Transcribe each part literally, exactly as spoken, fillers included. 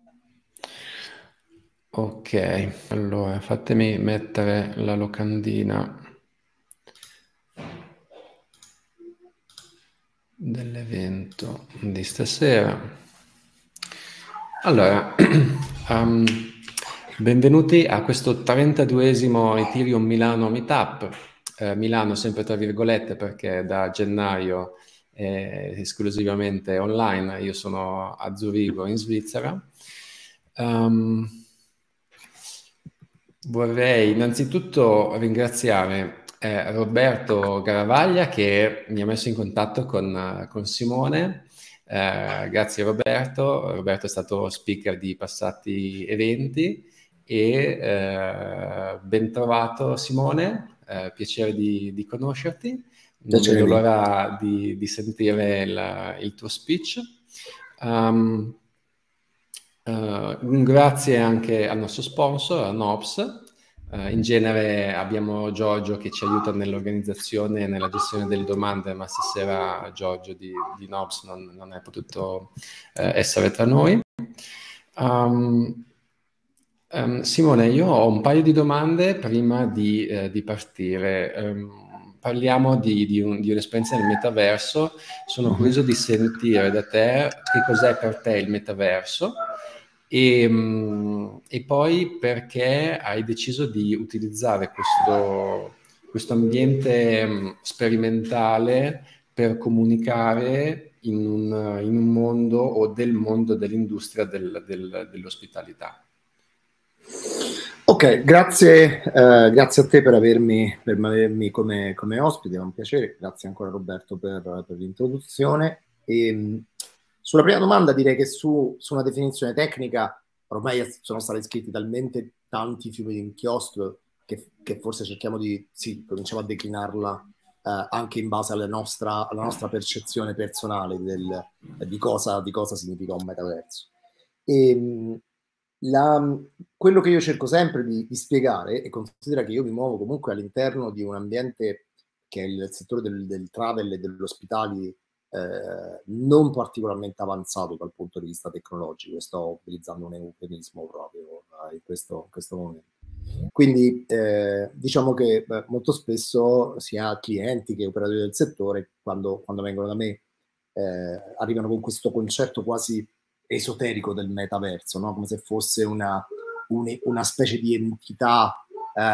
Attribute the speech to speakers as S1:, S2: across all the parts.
S1: Ok, allora fatemi mettere la locandina dell'evento di stasera. Allora, um, benvenuti a questo trentaduesimo Ethereum Milano Meetup. Eh, Milano sempre tra virgolette perché da gennaio è esclusivamente online. Io sono a Zurigo in Svizzera. Um, vorrei innanzitutto ringraziare eh, Roberto Garavaglia che mi ha messo in contatto con, con Simone. Eh, grazie Roberto. Roberto è stato speaker di passati eventi e eh, ben trovato Simone, eh, piacere di, di conoscerti. Non
S2: Piacere
S1: vedo
S2: mio.
S1: l'ora di, di sentire il, il tuo speech. Um, Uh, un grazie anche al nostro sponsor, a Nops. Uh, in genere abbiamo Giorgio che ci aiuta nell'organizzazione e nella gestione delle domande, ma stasera Giorgio di, di Nops non, non è potuto uh, essere tra noi. Um, um, Simone, io ho un paio di domande prima di, uh, di partire. Um, parliamo di, di, un, di un'esperienza nel metaverso. Sono
S2: Mhm.
S1: curioso di sentire da te che cos'è per te il metaverso. E, mh, e poi perché hai deciso di utilizzare questo, questo ambiente mh, sperimentale per comunicare in un, in un mondo o del mondo dell'industria del- del- dell'ospitalità.
S2: Ok, grazie, eh, grazie a te per avermi, per avermi come, come ospite, è un piacere. Grazie ancora Roberto per, per l'introduzione. E, mh, sulla prima domanda direi che su, su una definizione tecnica ormai sono stati scritti talmente tanti fiumi di inchiostro che, che forse cerchiamo di, sì, cominciamo a declinarla eh, anche in base alla nostra, alla nostra percezione personale del- di cosa, di cosa significa un metaverso. E, mh, la- quello che io cerco sempre di, di spiegare, e considera che io mi muovo comunque all'interno di un ambiente che è il settore del, del travel e dell'ospitali eh, non particolarmente avanzato dal punto di vista tecnologico, sto utilizzando un eufemismo proprio eh, in questo, in questo momento. Quindi eh, diciamo che beh, molto spesso sia clienti che operatori del settore, quando, quando vengono da me, eh, arrivano con questo concetto quasi esoterico del metaverso, no? Come se fosse una, un- una specie di entità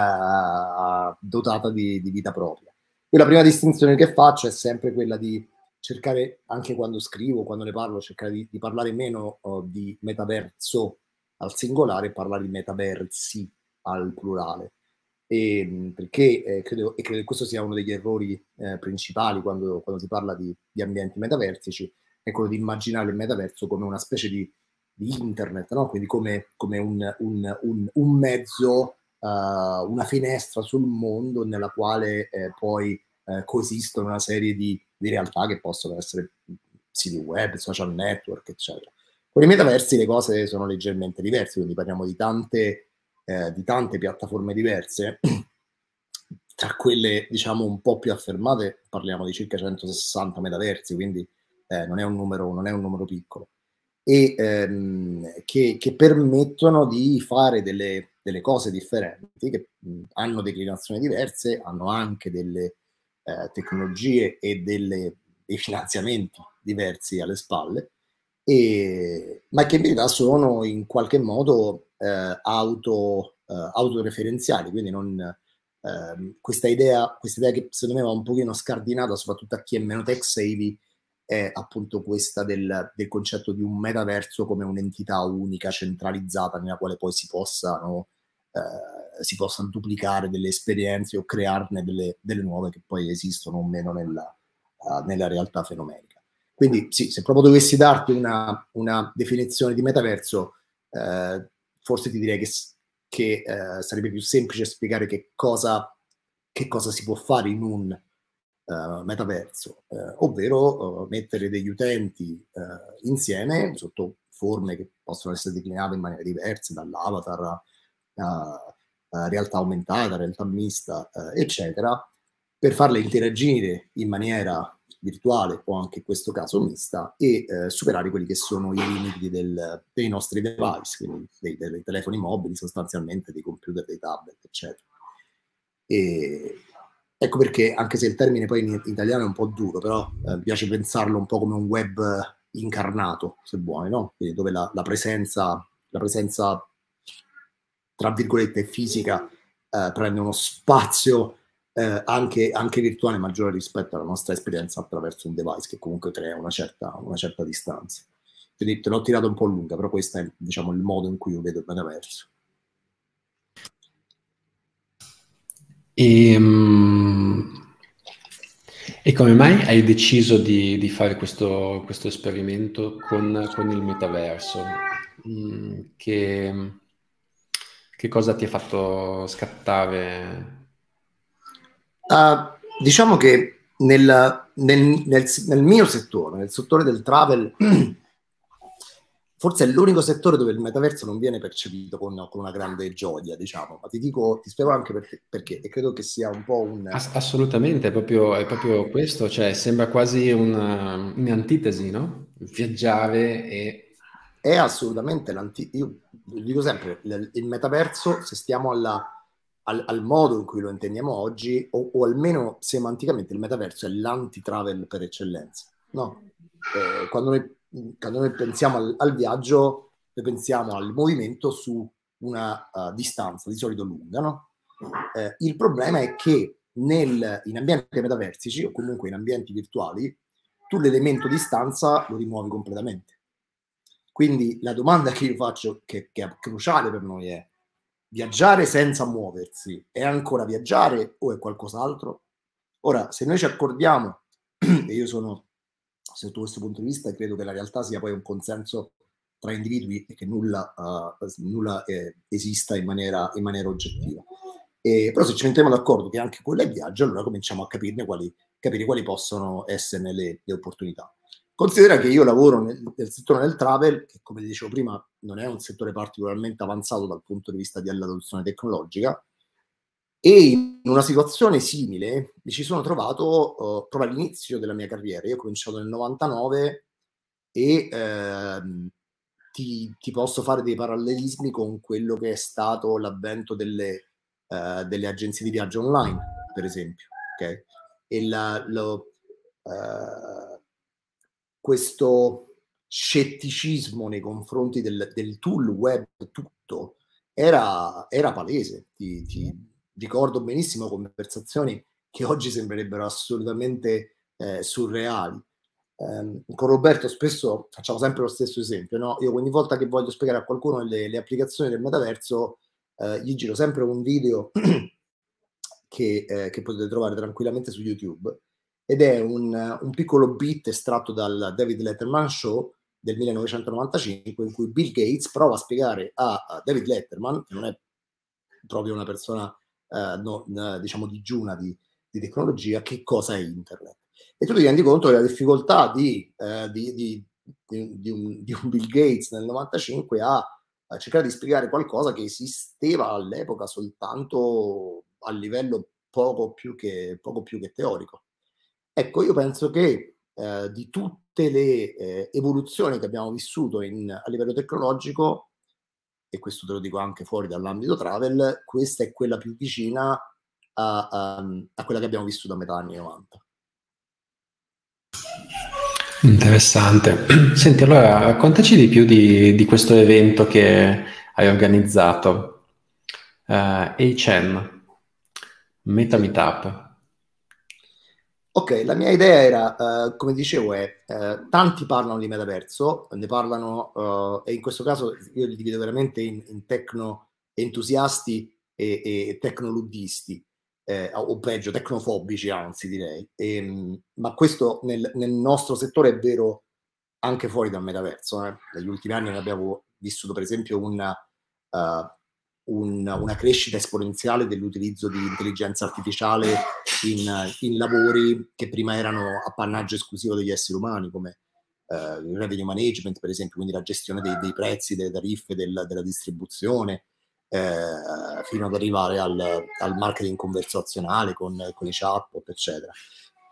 S2: eh, dotata di, di vita propria. E la prima distinzione che faccio è sempre quella di cercare, anche quando scrivo, quando ne parlo, cercare di, di parlare meno oh, di metaverso al singolare e parlare di metaversi al plurale. E, perché eh, credo, e credo che questo sia uno degli errori eh, principali quando, quando si parla di, di ambienti metaversici, è quello di immaginare il metaverso come una specie di, di internet, no? Quindi come, come un, un, un, un mezzo, uh, una finestra sul mondo nella quale eh, poi eh, coesistono una serie di, di realtà che possono essere siti web, social network, eccetera. Con i metaversi le cose sono leggermente diverse, quindi parliamo di tante, eh, di tante piattaforme diverse. Tra quelle, diciamo, un po' più affermate, parliamo di circa centosessanta metaversi, quindi eh, non è un numero, non è un numero piccolo, e ehm, che, che permettono di fare delle, delle cose differenti, che mh, hanno declinazioni diverse, hanno anche delle eh, tecnologie e delle, dei finanziamenti diversi alle spalle, e, ma che in verità sono in qualche modo eh, auto, eh, autoreferenziali, quindi non, ehm, questa idea, questa idea che secondo me va un pochino scardinata, soprattutto a chi è meno tech savvy, è appunto questa del, del concetto di un metaverso come un'entità unica, centralizzata, nella quale poi si possano, eh, si possano duplicare delle esperienze o crearne delle, delle nuove che poi esistono o meno nella, uh, nella realtà fenomenica. Quindi sì, se proprio dovessi darti una, una definizione di metaverso, eh, forse ti direi che, che eh, sarebbe più semplice spiegare che cosa, che cosa si può fare in un uh, metaverso, eh, ovvero uh, mettere degli utenti uh, insieme sotto forme che possono essere declinate in maniere diverse, dall'avatar a, a, a realtà aumentata, realtà mista, uh, eccetera, per farle interagire in maniera virtuale o anche in questo caso mista, e eh, superare quelli che sono i limiti del, dei nostri device, quindi dei, dei telefoni mobili sostanzialmente, dei computer, dei tablet, eccetera. E ecco perché, anche se il termine poi in italiano è un po' duro, però eh, mi piace pensarlo un po' come un web incarnato, se vuoi, no? Quindi dove la, la presenza, la presenza, tra virgolette, fisica eh, prende uno spazio eh, anche, anche virtuale maggiore rispetto alla nostra esperienza attraverso un device che comunque crea una certa, una certa distanza. Quindi te l'ho tirato un po' lunga, però questo è, diciamo, il modo in cui io vedo il metaverso.
S1: E, um, e come mai hai deciso di, di fare questo, questo esperimento con, con il metaverso? Mm, che, che cosa ti ha fatto scattare?
S2: Uh, diciamo che nel, nel, nel, nel mio settore, nel settore del travel, forse è l'unico settore dove il metaverso non viene percepito con, con una grande gioia, diciamo. Ma ti dico, ti spiego anche perché, perché, e credo che sia un po' un...
S1: Ass- assolutamente, è proprio, è proprio questo, cioè sembra quasi una- un'antitesi, no? Viaggiare e...
S2: È assolutamente l'anti... Io dico sempre, il, il metaverso, se stiamo alla, al, al modo in cui lo intendiamo oggi, o, o almeno semanticamente il metaverso è l'anti-travel per eccellenza, no? Eh, quando, noi, quando noi pensiamo al, al viaggio, noi pensiamo al movimento su una uh, distanza, di solito lunga, no? Eh, il problema è che nel, in ambienti metaversici, o comunque in ambienti virtuali, tu l'elemento distanza lo rimuovi completamente. Quindi la domanda che io faccio, che, che è cruciale per noi, è: viaggiare senza muoversi è ancora viaggiare o è qualcos'altro? Ora, se noi ci accordiamo, e io sono sotto questo punto di vista, credo che la realtà sia poi un consenso tra individui e che nulla, uh, nulla eh, esista in maniera, in maniera oggettiva. E, però se ci mettiamo d'accordo che anche quello è viaggio, allora cominciamo a capirne quali, capire quali possono essere le, le opportunità. Considera che io lavoro nel, nel settore del travel, che come dicevo prima non è un settore particolarmente avanzato dal punto di vista dell'adozione tecnologica, e in una situazione simile mi ci sono trovato uh, proprio all'inizio della mia carriera. Io ho cominciato nel novantanove e ehm, ti, ti posso fare dei parallelismi con quello che è stato l'avvento delle, uh, delle agenzie di viaggio online, per esempio. Okay? E la, lo, uh, questo scetticismo nei confronti del, del tool web tutto era, era palese. Ti, ti ricordo benissimo conversazioni che oggi sembrerebbero assolutamente eh, surreali. Um, con Roberto spesso facciamo sempre lo stesso esempio, no? Io ogni volta che voglio spiegare a qualcuno le, le applicazioni del metaverso eh, gli giro sempre un video che, eh, che potete trovare tranquillamente su YouTube, ed è un, un piccolo bit estratto dal David Letterman Show del millenovecentonovantacinque, in cui Bill Gates prova a spiegare a, a David Letterman, che non è proprio una persona eh, no, diciamo digiuna di, di tecnologia, che cosa è internet. E tu ti rendi conto della difficoltà di, eh, di, di, di, un, di un Bill Gates nel novantacinque a, a cercare di spiegare qualcosa che esisteva all'epoca soltanto a livello poco più che, poco più che teorico. Ecco, io penso che eh, di tutte le eh, evoluzioni che abbiamo vissuto in, a livello tecnologico, e questo te lo dico anche fuori dall'ambito travel, questa è quella più vicina a, a, a quella che abbiamo vissuto a metà anni novanta.
S1: Interessante. Senti, allora raccontaci di più di, di questo evento che hai organizzato, uh, A C E N, Meta Meetup.
S2: Ok, la mia idea era, uh, come dicevo, è uh, tanti parlano di metaverso, ne parlano, uh, e in questo caso io li divido veramente in, in tecno entusiasti e, e tecnoludisti, eh, o peggio, tecnofobici anzi direi. E, ma questo nel, nel nostro settore è vero anche fuori dal metaverso. Eh. Negli ultimi anni abbiamo vissuto per esempio una, uh, un, una crescita esponenziale dell'utilizzo di intelligenza artificiale in, in lavori che prima erano appannaggio esclusivo degli esseri umani, come uh, il revenue management per esempio, quindi la gestione dei, dei prezzi, delle tariffe, del, della distribuzione, eh, fino ad arrivare al, al marketing conversazionale con, con i chatbot, eccetera.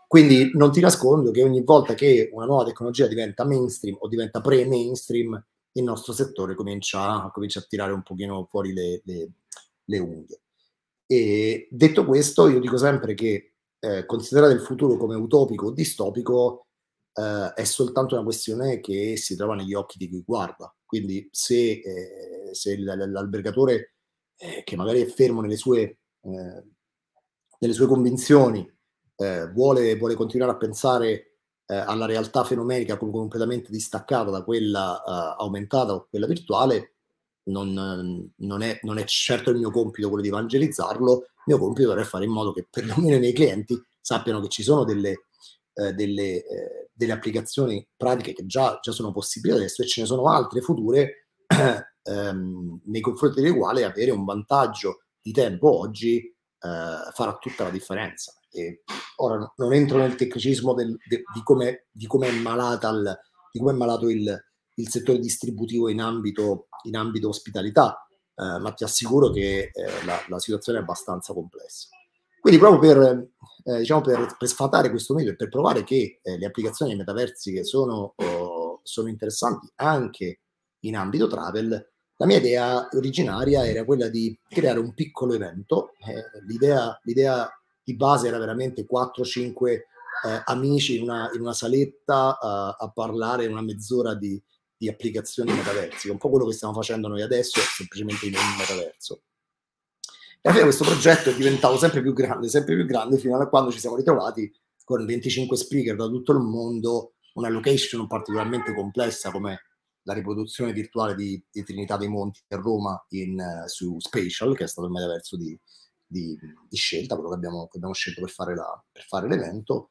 S2: Quindi non ti nascondo che ogni volta che una nuova tecnologia diventa mainstream o diventa pre-mainstream, il nostro settore comincia, comincia a tirare un pochino fuori le, le, le unghie. E detto questo, io dico sempre che eh, considerare il futuro come utopico o distopico eh, è soltanto una questione che si trova negli occhi di chi guarda. Quindi se, eh, se l'albergatore eh, che magari è fermo nelle sue, eh, nelle sue convinzioni eh, vuole, vuole continuare a pensare eh, alla realtà fenomenica come completamente distaccata da quella eh, aumentata o quella virtuale, non, non, è, non è certo il mio compito quello di evangelizzarlo. Il mio compito è fare in modo che perlomeno i miei clienti sappiano che ci sono delle, eh, delle, eh, delle applicazioni pratiche che già, già sono possibili adesso, e ce ne sono altre future ehm, nei confronti delle quali avere un vantaggio di tempo oggi eh, farà tutta la differenza. E ora non entro nel tecnicismo del, de, di come di come è malata il, di come è malato il, il settore distributivo in ambito, in ambito ospitalità, eh, ma ti assicuro che eh, la, la situazione è abbastanza complessa. Quindi proprio per, eh, diciamo per, per sfatare questo mito e per provare che eh, le applicazioni metaversiche sono, oh, sono interessanti anche in ambito travel, la mia idea originaria era quella di creare un piccolo evento. Eh, l'idea, l'idea di base era veramente quattro cinque eh, amici in una, in una saletta uh, a parlare una mezz'ora di, di applicazioni metaversiche, un po' quello che stiamo facendo noi adesso, semplicemente in un metaverso. E alla fine questo progetto è diventato sempre più grande, sempre più grande, fino a quando ci siamo ritrovati con venticinque speaker da tutto il mondo, una location particolarmente complessa come la riproduzione virtuale di, di Trinità dei Monti a Roma in, uh, su Spatial, che è stato il metaverso di, di, di scelta, quello che abbiamo, che abbiamo scelto per fare, la, per fare l'evento,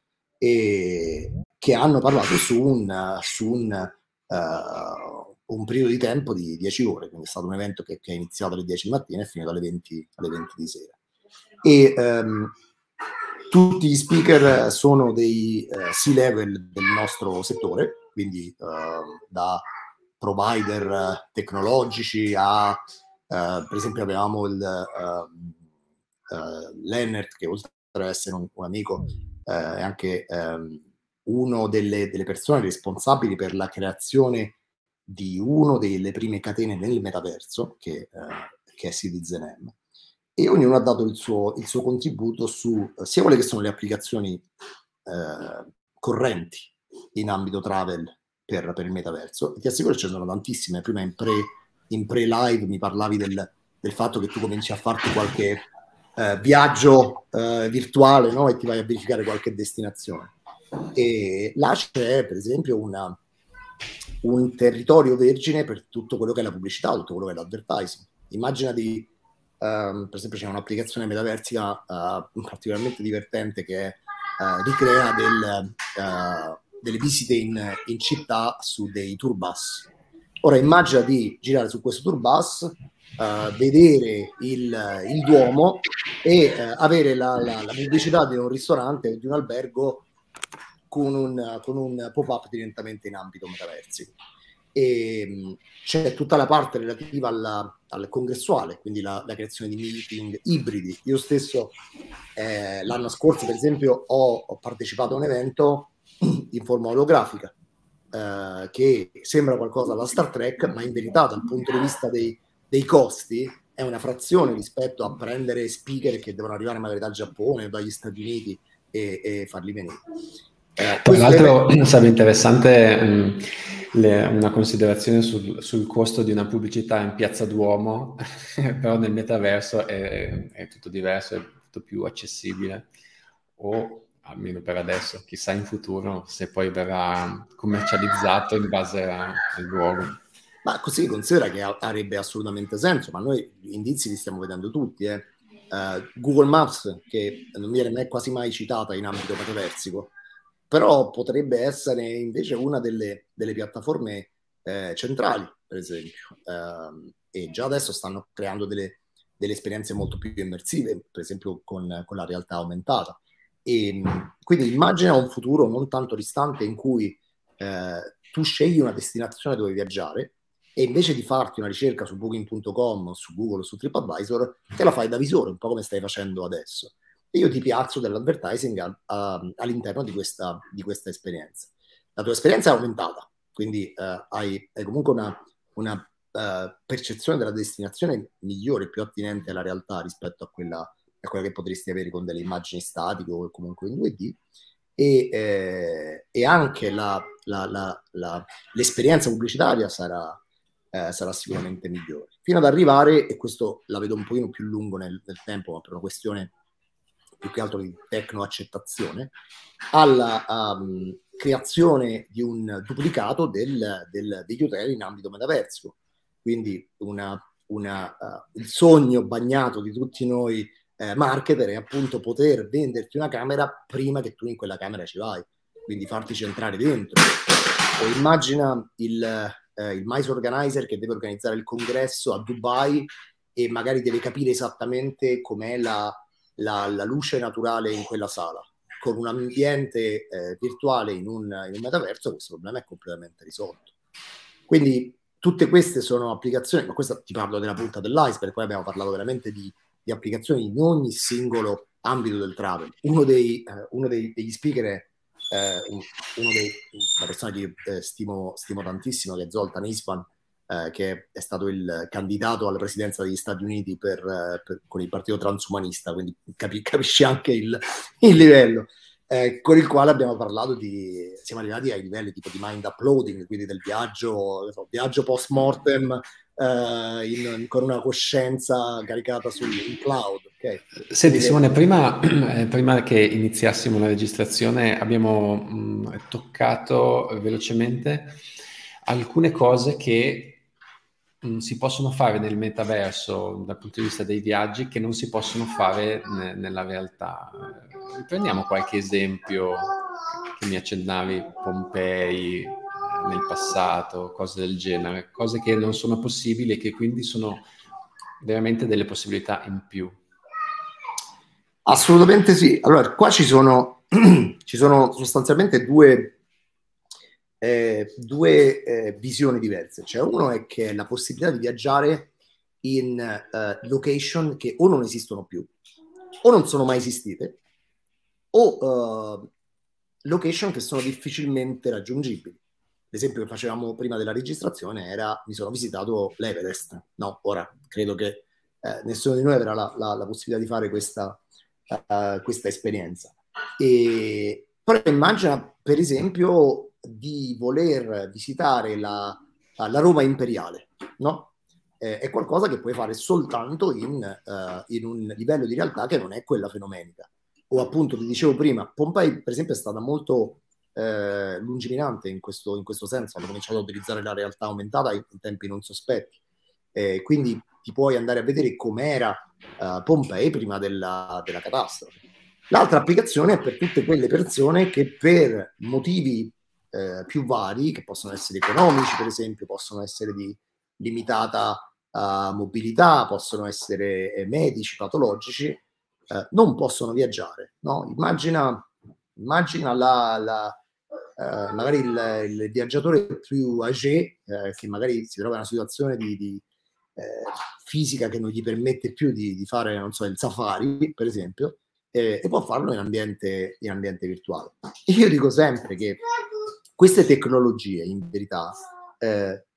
S2: e che hanno parlato su un, su un, uh, un periodo di tempo di dieci ore, quindi è stato un evento che, che è iniziato alle dieci di mattina e finito alle venti, alle venti di sera. E um, tutti gli speaker sono dei uh, C-level del nostro settore, quindi uh, da provider uh, tecnologici a, uh, per esempio avevamo il uh, uh, Lennart, che oltre ad essere un, un amico uh, è anche um, uno delle, delle persone responsabili per la creazione di uno delle prime catene nel metaverso, che, uh, che è Citizen M. E ognuno ha dato il suo, il suo contributo su sia quelle che sono le applicazioni uh, correnti in ambito travel Per, per il metaverso. E ti assicuro che ce ne sono tantissime. Prima in pre, in pre-live mi parlavi del, del fatto che tu cominci a farti qualche eh, viaggio eh, virtuale, no? E ti vai a verificare qualche destinazione. E là c'è per esempio una, un territorio vergine per tutto quello che è la pubblicità, tutto quello che è l'advertising. Immagina di um, per esempio c'è un'applicazione metaversica uh, particolarmente divertente che uh, ricrea del uh, delle visite in, in città su dei tour bus. Ora immagina di girare su questo tour bus, uh, vedere il, il Duomo e uh, avere la, la, la pubblicità di un ristorante o di un albergo con un, con un pop-up direttamente in ambito metaversico. E um, c'è tutta la parte relativa alla, al congressuale, quindi la, la creazione di meeting ibridi. Io stesso eh, l'anno scorso, per esempio, ho, ho partecipato a un evento in forma olografica eh, che sembra qualcosa alla Star Trek, ma in verità dal punto di vista dei, dei costi è una frazione rispetto a prendere speaker che devono arrivare magari dal Giappone o dagli Stati Uniti e, e farli venire.
S1: Eh, Tra l'altro è... sarebbe interessante mh, le, una considerazione sul, sul costo di una pubblicità in Piazza Duomo, però nel metaverso è, è tutto diverso, è tutto più accessibile, o almeno per adesso, chissà in futuro se poi verrà commercializzato in base a, al luogo.
S2: Ma così considera che avrebbe assolutamente senso, ma noi gli indizi li stiamo vedendo tutti. Eh. Uh, Google Maps, che non viene mai, quasi mai citata in ambito metaversico, però potrebbe essere invece una delle, delle piattaforme eh, centrali, per esempio. Uh, e già adesso stanno creando delle, delle esperienze molto più immersive, per esempio con, con la realtà aumentata. E quindi immagina un futuro non tanto distante in cui eh, tu scegli una destinazione dove viaggiare e invece di farti una ricerca su booking punto com, su Google o su TripAdvisor, te la fai da visore, un po' come stai facendo adesso. e io ti piazzo dell'advertising all'interno di questa, di questa esperienza. La tua esperienza è aumentata, quindi uh, hai, hai comunque una, una uh, percezione della destinazione migliore, più attinente alla realtà rispetto a quella, a quella che potresti avere con delle immagini statiche o comunque in due D, e, eh, e anche la, la, la, la, l'esperienza pubblicitaria sarà, eh, sarà sicuramente migliore. Fino ad arrivare, e questo la vedo un pochino più lungo nel, nel tempo, ma per una questione più che altro di tecno-accettazione, alla um, creazione di un duplicato del, del, degli hotel in ambito metaverso. Quindi una, una, uh, il sogno bagnato di tutti noi eh, marketer è appunto poter venderti una camera prima che tu in quella camera ci vai, quindi fartici entrare dentro. O immagina il, eh, il mice organizer che deve organizzare il congresso a Dubai e magari deve capire esattamente com'è la La, la luce naturale in quella sala. Con un ambiente eh, virtuale in un, in un metaverso questo problema è completamente risolto. Quindi tutte queste sono applicazioni, ma questo ti parlo della punta dell'iceberg, poi abbiamo parlato veramente di, di applicazioni in ogni singolo ambito del travel. Uno, dei, eh, uno dei, degli speaker è eh, uno dei, una persona che eh, stimo, stimo tantissimo, che è Zoltan Isvan, Eh, che è stato il candidato alla presidenza degli Stati Uniti per, eh, per, con il partito transumanista, quindi capi, capisci anche il, il livello, eh, con il quale abbiamo parlato di, siamo arrivati ai livelli tipo di mind uploading, quindi del viaggio, so, viaggio post mortem eh, in, con una coscienza caricata sul in cloud. Okay?
S1: Senti Simone, prima, eh, prima che iniziassimo la registrazione abbiamo mh, toccato velocemente alcune cose che si possono fare nel metaverso dal punto di vista dei viaggi che non si possono fare ne- nella realtà. Prendiamo qualche esempio che mi accennavi, Pompei eh, nel passato, cose del genere, cose che non sono possibili e che quindi sono veramente delle possibilità in più.
S2: Assolutamente sì. Allora, qua ci sono, ci sono sostanzialmente due Eh, due eh, visioni diverse. Cioè, uno è che la possibilità di viaggiare in eh, location che o non esistono più o non sono mai esistite, o eh, location che sono difficilmente raggiungibili. L'esempio che facevamo prima della registrazione era: mi sono visitato l'Everest. No, ora credo che eh, nessuno di noi avrà la, la, la possibilità di fare questa, uh, questa esperienza. E, però immagina, per esempio, di voler visitare la, la Roma imperiale, no? Eh, è qualcosa che puoi fare soltanto in, uh, in un livello di realtà che non è quella fenomenica. O appunto, ti dicevo prima, Pompei per esempio è stata molto eh, lungimirante in questo, in questo senso, hanno cominciato a utilizzare la realtà aumentata in tempi non sospetti. Eh, quindi ti puoi andare a vedere com'era uh, Pompei prima della, della catastrofe. L'altra applicazione è per tutte quelle persone che per motivi eh, più vari, che possono essere economici per esempio, possono essere di limitata uh, mobilità, possono essere eh, medici, patologici, eh, non possono viaggiare. No? Immagina, immagina la, la, uh, magari il, il viaggiatore più âgé eh, che magari si trova in una situazione di, di eh, fisica che non gli permette più di, di fare, non so, il safari, per esempio, eh, e può farlo in ambiente, in ambiente virtuale. E io dico sempre che queste tecnologie, in verità, eh,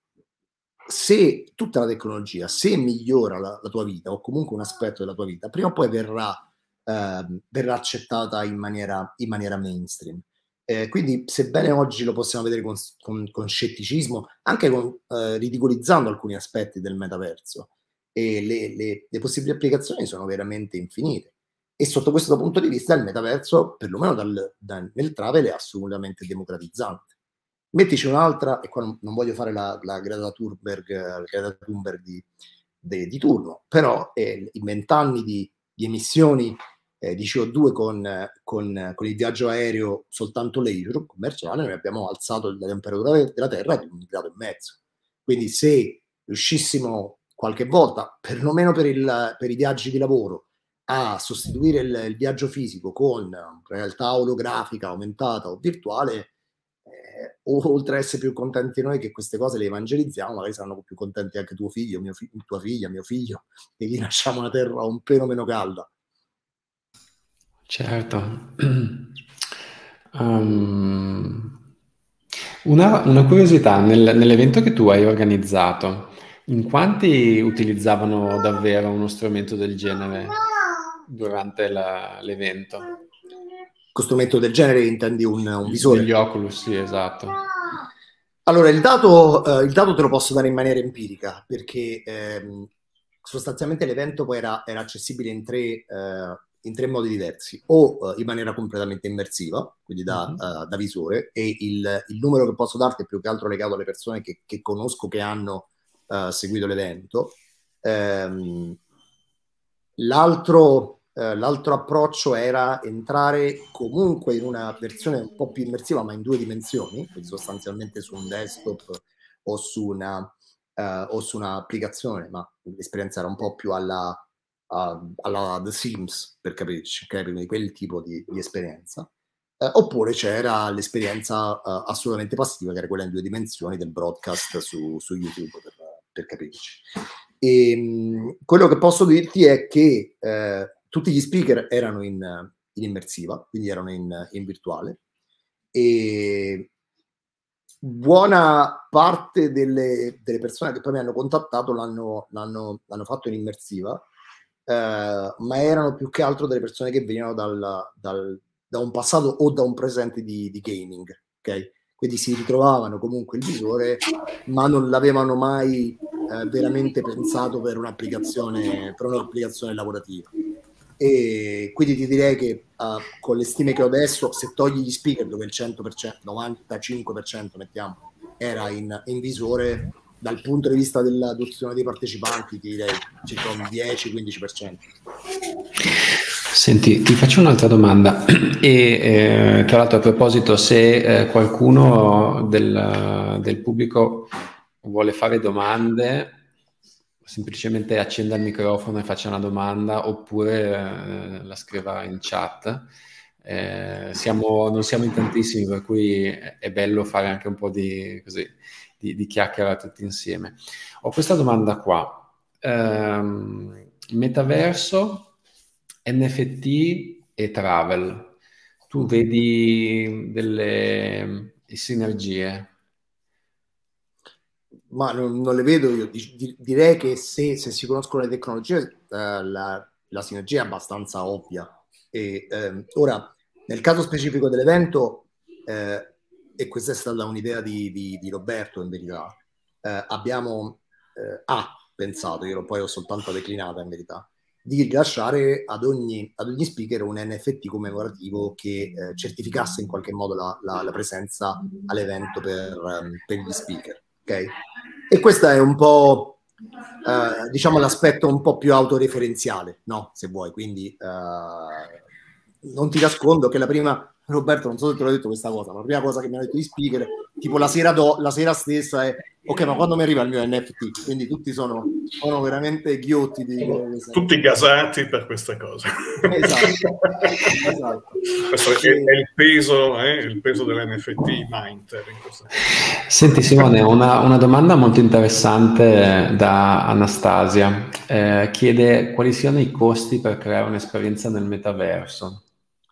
S2: se tutta la tecnologia, se migliora la, la tua vita o comunque un aspetto della tua vita, prima o poi verrà, eh, verrà accettata in maniera, in maniera mainstream. Eh, quindi, sebbene oggi lo possiamo vedere con, con, con scetticismo, anche con, eh, ridicolizzando alcuni aspetti del metaverso, e le, le, le possibili applicazioni sono veramente infinite. E sotto questo punto di vista il metaverso, perlomeno dal, dal, nel travel, è assolutamente democratizzante. Mettici un'altra, e qua non, non voglio fare la, la Greta Thunberg, la Greta Thunberg di, di, di turno, però eh, in vent'anni di, di emissioni eh, di C O due con, con, con il viaggio aereo, soltanto leisure commerciale, noi abbiamo alzato la temperatura della Terra di un grado e mezzo. Quindi se riuscissimo qualche volta, perlomeno per, il, per i viaggi di lavoro, a sostituire il, il viaggio fisico con realtà olografica, aumentata o virtuale, eh, oltre a essere più contenti noi che queste cose le evangelizziamo, magari saranno più contenti anche tuo figlio, mio fi- tua figlia, mio figlio, e gli lasciamo una terra un pelo meno calda.
S1: Certo. Um, una, una curiosità, nel- nell'evento che tu hai organizzato, in quanti utilizzavano davvero uno strumento del genere durante la- l'evento?
S2: Con strumento del genere intendi un, un visore?
S1: Degli Oculus, sì, esatto.
S2: Allora, il dato, eh, il dato te lo posso dare in maniera empirica, perché ehm, sostanzialmente l'evento poi era, era accessibile in tre, eh, in tre modi diversi, o eh, in maniera completamente immersiva, quindi da,
S1: Mhm.
S2: uh, da visore, e il, il numero che posso darti è più che altro legato alle persone che, che conosco che hanno uh, seguito l'evento. Ehm, L'altro, eh, l'altro approccio era entrare comunque in una versione un po' più immersiva, ma in due dimensioni, quindi sostanzialmente su un desktop o su una, eh, o su un'applicazione, ma l'esperienza era un po' più alla, uh, alla The Sims, per capirci, okay? Quindi quel tipo di, di esperienza. Eh, oppure c'era l'esperienza uh, assolutamente passiva, che era quella in due dimensioni del broadcast su, su YouTube, per, per capirci. E, mh, quello che posso dirti è che eh, tutti gli speaker erano in, in immersiva, quindi erano in, in virtuale, e buona parte delle, delle persone che poi mi hanno contattato l'hanno, l'hanno, l'hanno fatto in immersiva, eh, ma erano più che altro delle persone che venivano dal, dal, da un passato o da un presente di, di gaming, ok? Quindi si ritrovavano comunque il visore, ma non l'avevano mai eh, veramente pensato per un'applicazione, per un'applicazione lavorativa. E quindi ti direi che uh, con le stime che ho adesso, se togli gli speaker dove il cento per cento, novantacinque per cento mettiamo, era in, in visore, dal punto di vista dell'adozione dei partecipanti, ti direi circa un dieci quindici per cento.
S1: Senti, ti faccio un'altra domanda e eh, tra l'altro a proposito, se eh, qualcuno del, del pubblico vuole fare domande, semplicemente accenda il microfono e faccia una domanda oppure eh, la scriva in chat. Eh, siamo, non siamo in tantissimi, per cui è, è bello fare anche un po' di, così, di, di chiacchiera tutti insieme. Ho questa domanda qua. Ehm, metaverso, N F T e travel. Tu vedi delle sinergie?
S2: Ma non, non le vedo io. Di, di, direi che se, se, si conoscono le tecnologie, eh, la, la sinergia è abbastanza ovvia. E, ehm, ora, nel caso specifico dell'evento, eh, e questa è stata un'idea di, di, di Roberto in verità, eh, abbiamo eh, ha pensato, io poi ho soltanto declinata in verità, di rilasciare ad ogni, ad ogni speaker un N F T commemorativo che eh, certificasse in qualche modo la, la, la presenza all'evento per, um, per gli speaker. Okay? E questo è un po', eh, diciamo, l'aspetto un po' più autoreferenziale, no? Se vuoi, quindi eh, non ti nascondo che la prima, Roberto, non so se te l'ho detto questa cosa, ma la prima cosa che mi hanno detto gli speaker, tipo la sera, do, la sera stessa è, ok, ma quando mi arriva il mio N F T? Quindi tutti sono, sono veramente ghiotti di questa cosa.
S3: Tutti gasati per questa cosa.
S2: Esatto, esatto.
S3: Questo è,
S2: E...
S3: è il peso, eh, il peso dell'N F T Minter in questo caso.
S1: Senti Simone, una, una domanda molto interessante da Anastasia. Eh, chiede quali siano i costi per creare un'esperienza nel metaverso.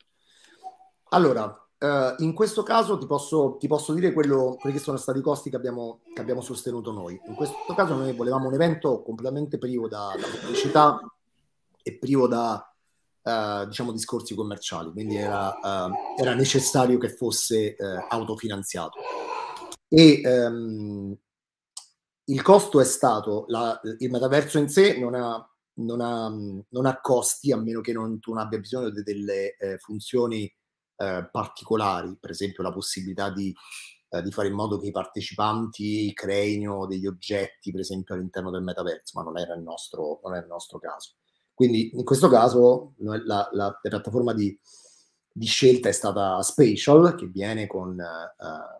S2: Allora, eh, in questo caso ti posso, ti posso dire quello, quelli che sono stati i costi che abbiamo, che abbiamo sostenuto noi. In questo caso noi volevamo un evento completamente privo da, da pubblicità e privo da, eh, diciamo, discorsi commerciali, quindi era, eh, era necessario che fosse eh, autofinanziato. E ehm, il costo è stato, la, il metaverso in sé non ha, non ha, non ha costi, a meno che non, tu non abbia bisogno di delle eh, funzioni eh, particolari, per esempio la possibilità di, eh, di fare in modo che i partecipanti creino degli oggetti, per esempio all'interno del metaverso, ma non era il nostro, non era il nostro caso. Quindi in questo caso la, la, la piattaforma di, di scelta è stata Spatial, che viene con... Eh,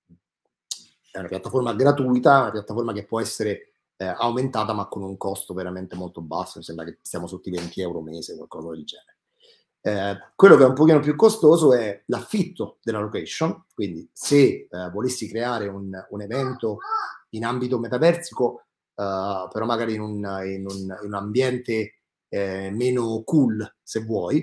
S2: è una piattaforma gratuita, una piattaforma che può essere eh, aumentata ma con un costo veramente molto basso, mi sembra che stiamo sotto i venti euro mese, qualcosa del genere. Eh, quello che è un pochino più costoso è l'affitto della location, quindi se eh, volessi creare un, un evento in ambito metaversico, eh, però magari in un, in un, in un ambiente eh, meno cool, se vuoi,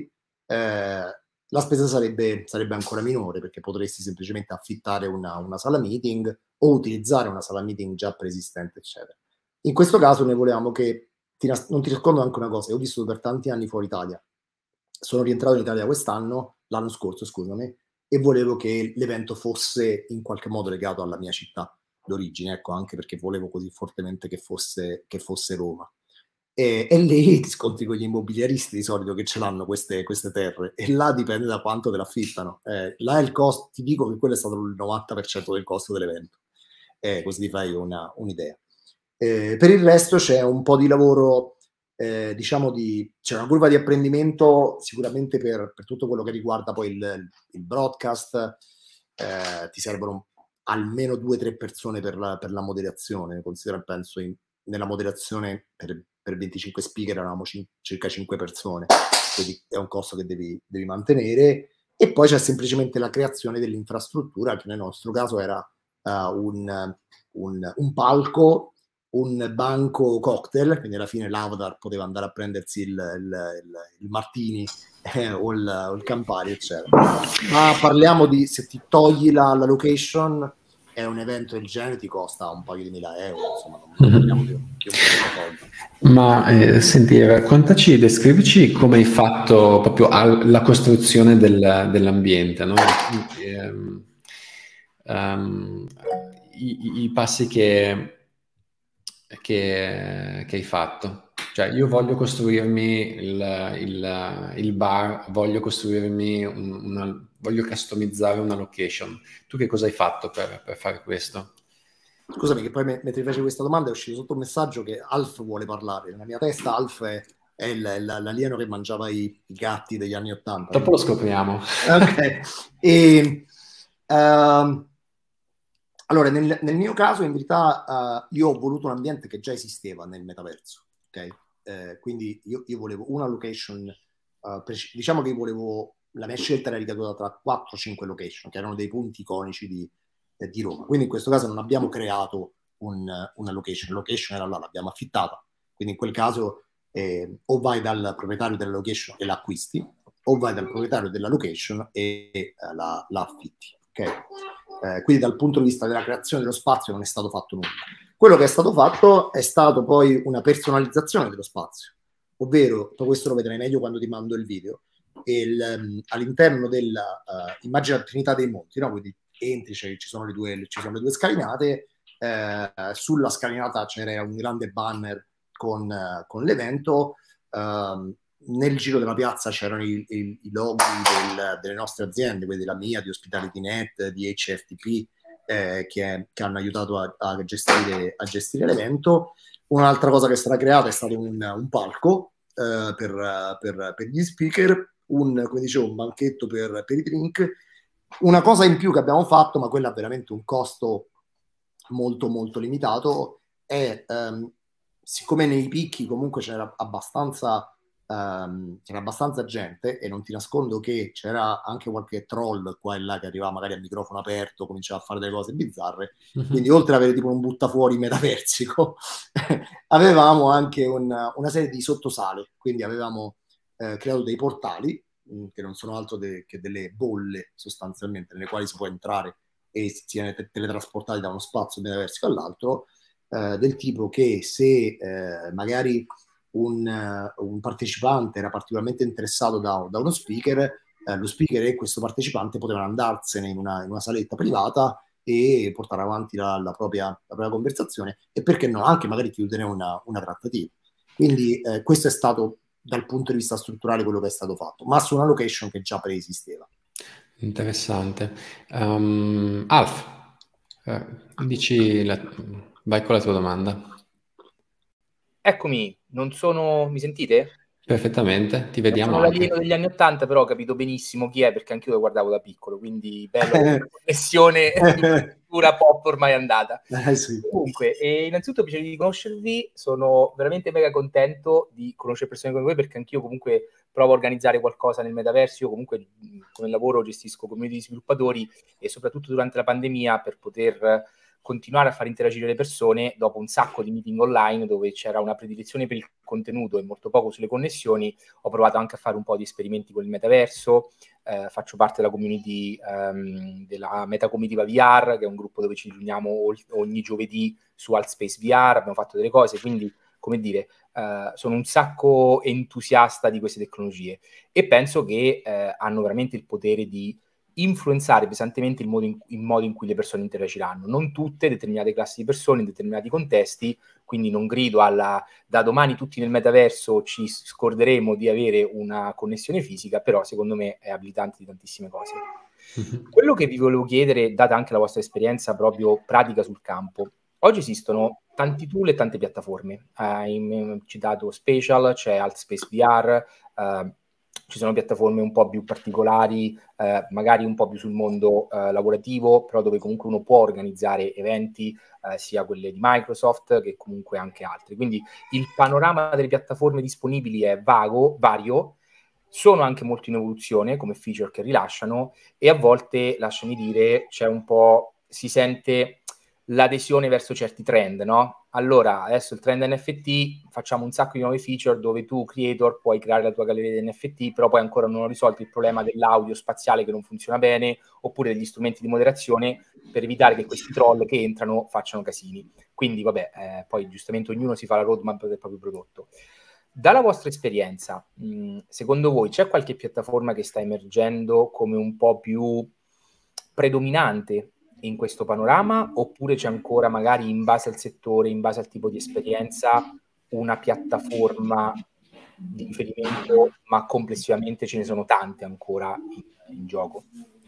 S2: eh, la spesa sarebbe, sarebbe ancora minore, perché potresti semplicemente affittare una, una sala meeting o utilizzare una sala meeting già preesistente, eccetera. In questo caso noi volevamo che, ti nas- non ti nascondo anche una cosa, io ho vissuto per tanti anni fuori Italia, sono rientrato in Italia quest'anno, l'anno scorso scusami, e volevo che l'evento fosse in qualche modo legato alla mia città d'origine, ecco, anche perché volevo così fortemente che fosse, che fosse Roma. E, e lì ti scontri con gli immobiliaristi di solito che ce l'hanno queste, queste terre, e là dipende da quanto te l'affittano. Eh, là il costo, ti dico che quello è stato il novanta per cento del costo dell'evento, eh, così ti fai una, un'idea. Eh, per il resto c'è un po' di lavoro, eh, diciamo, di, c'è una curva di apprendimento sicuramente per, per tutto quello che riguarda poi il, il broadcast. Eh, ti servono almeno due o tre persone per la, per la moderazione. Considera, penso, in, nella moderazione per, per venticinque speaker eravamo cin- circa cinque persone, quindi è un costo che devi, devi mantenere. E poi c'è semplicemente la creazione dell'infrastruttura, che nel nostro caso era uh, un, un, un palco, un banco cocktail, quindi alla fine l'avatar poteva andare a prendersi il, il, il, il martini eh, o, il, o il Campari, eccetera. Ma parliamo di, se ti togli la, la location, è un evento del genere, ti costa un paio di mila euro, insomma, non parliamo di, di un po' di
S1: Ma eh, senti, raccontaci, descrivici come hai fatto proprio al, la costruzione del, dell'ambiente, no? Ehm, um, i, i passi che, che, che hai fatto. Cioè, io voglio costruirmi il, il, il bar, voglio costruirmi un, una, voglio customizzare una location. Tu che cosa hai fatto per, per fare questo?
S2: Scusami, che poi mentre ti facevo questa domanda è uscito sotto un messaggio che Alf vuole parlare. Nella mia testa Alf è, è il, il, l'alieno che mangiava i, i gatti degli anni Ottanta.
S1: Dopo lo scopriamo.
S2: Ok. E, um, allora, nel, nel mio caso, in verità, uh, io ho voluto un ambiente che già esisteva nel metaverso. Ok? Eh, quindi io, io volevo una location, uh, preci- diciamo che volevo, la mia scelta era ricaduta tra quattro cinque location, che erano dei punti iconici di, eh, di Roma. Quindi in questo caso non abbiamo creato un, una location, la location era là, l'abbiamo affittata. Quindi in quel caso eh, o vai dal proprietario della location e l'acquisti, o vai dal proprietario della location e eh, la, la affitti. Ok? Eh, quindi dal punto di vista della creazione dello spazio non è stato fatto nulla. Quello che è stato fatto è stato poi una personalizzazione dello spazio, ovvero, poi questo lo vedrai meglio quando ti mando il video, il, um, all'interno della, uh, immagina la Trinità dei Monti, no? Quindi entri, cioè, ci, sono le due, ci sono le due scalinate, eh, sulla scalinata c'era un grande banner con, uh, con l'evento, uh, nel giro della piazza c'erano i, i, i loghi del, delle nostre aziende, quindi la mia, di OspitalityNet, di H F T P, eh, che, che hanno aiutato a, a, gestire, a gestire l'evento. Un'altra cosa che è stata creata è stato un, un palco eh, per, per, per gli speaker, un, come dicevo, un banchetto per, per i drink. Una cosa in più che abbiamo fatto, ma quella ha veramente un costo molto molto limitato, è ehm, siccome nei picchi comunque c'era abbastanza Um, c'era abbastanza gente, e non ti nascondo che c'era anche qualche troll qua e là che arrivava magari a microfono aperto, cominciava a fare delle cose bizzarre, mm-hmm. Quindi oltre ad avere tipo un buttafuori metaversico avevamo anche un, una serie di sottosale, quindi avevamo eh, creato dei portali mh, che non sono altro de- che delle bolle sostanzialmente, nelle quali si può entrare e si viene te- teletrasportati da uno spazio metaversico all'altro, eh, del tipo che se eh, magari Un, uh, un partecipante era particolarmente interessato da, da uno speaker, eh, lo speaker e questo partecipante potevano andarsene in una, in una saletta privata e portare avanti la, la, propria, la propria conversazione, e perché no, anche magari chiudere una, una trattativa. Quindi eh, questo è stato dal punto di vista strutturale quello che è stato fatto, ma su una location che già preesisteva.
S1: Interessante. Um, Alf, eh, dici la... vai con la tua domanda.
S4: Eccomi, non sono... mi sentite?
S1: Perfettamente, ti vediamo
S4: non sono
S1: anche.
S4: l'alieno degli anni Ottanta, però ho capito benissimo chi è, perché anch'io lo guardavo da piccolo, quindi bello, la connessione cultura pop ormai andata.
S2: Eh, sì.
S4: Comunque, eh, innanzitutto piacere di conoscervi, sono veramente mega contento di conoscere persone come voi, perché anch'io comunque provo a organizzare qualcosa nel metaverso. Io comunque come lavoro gestisco community di sviluppatori, e soprattutto durante la pandemia, per poter continuare a far interagire le persone dopo un sacco di meeting online dove c'era una predilezione per il contenuto e molto poco sulle connessioni. Ho provato anche a fare un po' di esperimenti con il metaverso, eh, faccio parte della community um, della Metacomitiva V R, che è un gruppo dove ci riuniamo ogni giovedì su Altspace V R, abbiamo fatto delle cose, quindi come dire, uh, sono un sacco entusiasta di queste tecnologie e penso che uh, hanno veramente il potere di influenzare pesantemente il modo in, il modo in cui le persone interagiranno. Non tutte, determinate classi di persone in determinati contesti, quindi non grido alla da domani tutti nel metaverso ci scorderemo di avere una connessione fisica, però secondo me è abilitante di tantissime cose. Mm-hmm. Quello che vi volevo chiedere, data anche la vostra esperienza proprio pratica sul campo, oggi esistono tanti tool e tante piattaforme. Hai citato Spatial, c'è Altspace V R, uh, ci sono piattaforme un po' più particolari, eh, magari un po' più sul mondo eh, lavorativo, però dove comunque uno può organizzare eventi, eh, sia quelle di Microsoft che comunque anche altri. Quindi il panorama delle piattaforme disponibili è vago, vario, sono anche molto in evoluzione come feature che rilasciano e a volte, lasciami dire, c'è un po', si sente l'adesione verso certi trend, no? Allora, adesso il trend N F T, facciamo un sacco di nuove feature dove tu, creator, puoi creare la tua galleria di N F T, però poi ancora non ho risolto il problema dell'audio spaziale che non funziona bene, oppure degli strumenti di moderazione per evitare che questi troll che entrano facciano casini. Quindi, vabbè, eh, poi giustamente ognuno si fa la roadmap del proprio prodotto. Dalla vostra esperienza, mh, secondo voi c'è qualche piattaforma che sta emergendo come un po' più predominante in questo panorama, oppure c'è ancora magari in base al settore, in base al tipo di esperienza, una piattaforma di riferimento, ma complessivamente ce ne sono tante ancora in, in gioco?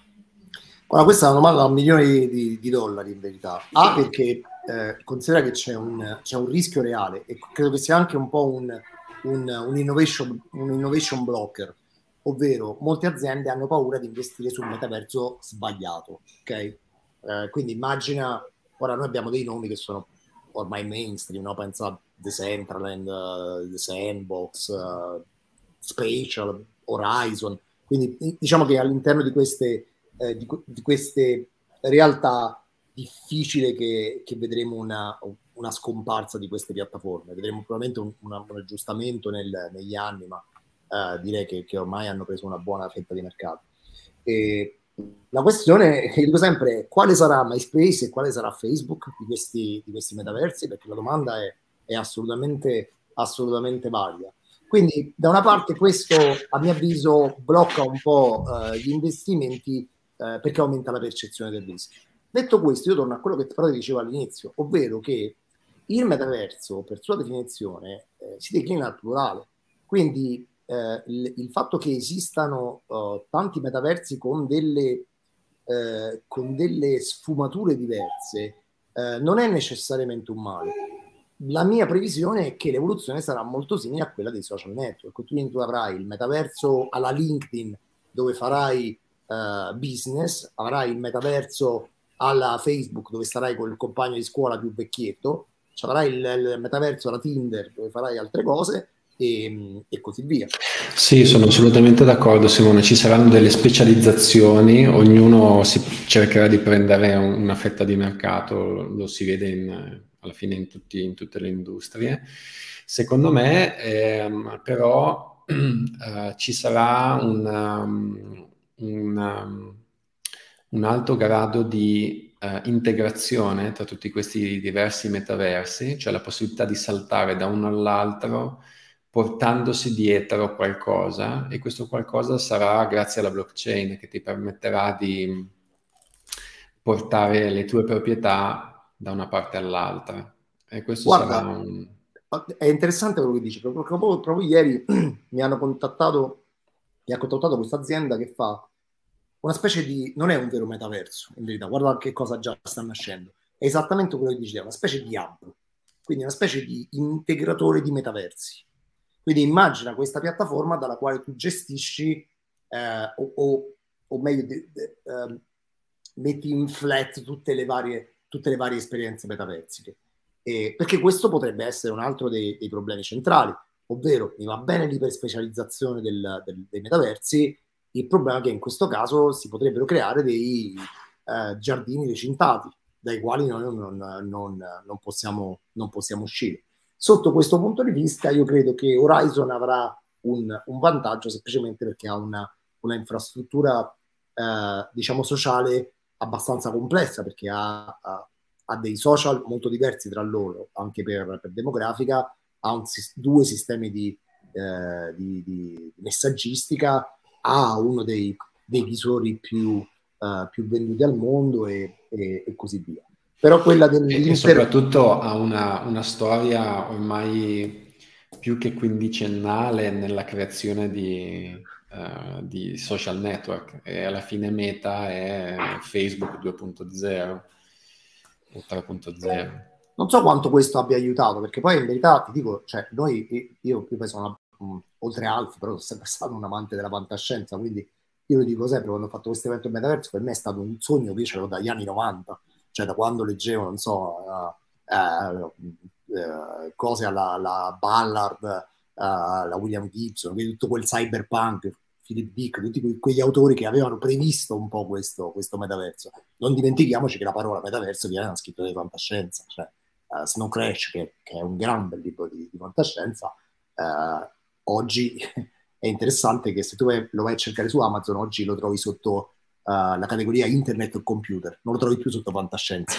S2: Ora, questa è una domanda da un milione di, di, di dollari in verità. A, perché eh, considera che c'è un, c'è un rischio reale e credo che sia anche un po' un, un, un, innovation, un innovation blocker, ovvero molte aziende hanno paura di investire sul metaverso sbagliato, ok? Uh, quindi immagina, ora noi abbiamo dei nomi che sono ormai mainstream, no? Pensa a Decentraland, uh, The Sandbox, uh, Spatial, Horizon, quindi diciamo che all'interno di queste, eh, di, di queste realtà difficile che, che vedremo una, una scomparsa di queste piattaforme, vedremo probabilmente un, una, un aggiustamento nel, negli anni, ma uh, direi che, che ormai hanno preso una buona fetta di mercato. E la questione che dico sempre è quale sarà MySpace e quale sarà Facebook di questi, di questi metaversi, perché la domanda è, è assolutamente, assolutamente valida. Quindi da una parte questo a mio avviso blocca un po' uh, gli investimenti uh, perché aumenta la percezione del rischio. Detto questo, io torno a quello che però ti dicevo all'inizio, ovvero che il metaverso per sua definizione eh, si declina al plurale, quindi Uh, il, il fatto che esistano uh, tanti metaversi con delle, uh, con delle sfumature diverse uh, non è necessariamente un male. La mia previsione è che l'evoluzione sarà molto simile a quella dei social network, quindi tu avrai il metaverso alla LinkedIn dove farai uh, business, avrai il metaverso alla Facebook dove starai con il compagno di scuola più vecchietto, avrai il, il metaverso alla Tinder dove farai altre cose E, e così via.
S1: Sì, sono assolutamente d'accordo, Simone. Ci saranno delle specializzazioni, ognuno si cercherà di prendere una fetta di mercato, lo si vede in, alla fine in, tutti, in tutte le industrie. Secondo me, ehm, però, eh, ci sarà un, um, un, um, un alto grado di uh, integrazione tra tutti questi diversi metaversi, cioè la possibilità di saltare da uno all'altro portandosi dietro qualcosa, e questo qualcosa sarà grazie alla blockchain che ti permetterà di portare le tue proprietà da una parte all'altra. E questo
S2: Guarda,
S1: sarà un...
S2: è interessante quello che dici, proprio, proprio, proprio ieri mi hanno contattato, mi ha contattato questa azienda che fa una specie di, non è un vero metaverso, in verità, guarda che cosa già sta nascendo, è esattamente quello che dicevo, una specie di hub, quindi una specie di integratore di metaversi. Quindi immagina questa piattaforma dalla quale tu gestisci eh, o, o, o meglio de, de, uh, metti in flat tutte le varie, tutte le varie esperienze metaversiche. E, perché questo potrebbe essere un altro dei, dei problemi centrali, ovvero mi va bene l'iperspecializzazione del, del, dei metaversi, il problema è che in questo caso si potrebbero creare dei uh, giardini recintati, dai quali noi non, non, non, non, possiamo, non possiamo uscire. Sotto questo punto di vista io credo che Horizon avrà un, un vantaggio semplicemente perché ha una, una infrastruttura eh, diciamo sociale abbastanza complessa, perché ha, ha, ha dei social molto diversi tra loro, anche per, per demografica, ha un, due sistemi di, eh, di, di messaggistica, ha uno dei, dei visori più, uh, più venduti al mondo e, e, e così via. Però quella
S1: e, e soprattutto ha una, una storia ormai più che quindicennale nella creazione di, uh, di social network, e alla fine Meta è Facebook due punto zero o tre punto zero.
S2: Non so quanto questo abbia aiutato, perché poi in verità ti dico, cioè noi, io, io poi sono una, mh, oltre Alf, però sono sempre stato un amante della fantascienza, quindi io lo dico sempre, quando ho fatto questo evento metaverso, per me è stato un sogno che io c'avevo dagli anni novanta, cioè da quando leggevo, non so, uh, uh, uh, cose alla, alla Ballard, uh, alla William Gibson, quindi tutto quel cyberpunk, Philip Dick, tutti que- quegli autori che avevano previsto un po' questo, questo metaverso. Non dimentichiamoci che la parola metaverso viene da scritto di fantascienza, cioè Uh, Snow Crash, che, che è un gran bel libro di, di fantascienza, uh, oggi è interessante che se tu vai, lo vai a cercare su Amazon, oggi lo trovi sotto uh, la categoria Internet o Computer, non lo trovi più sotto fantascienza.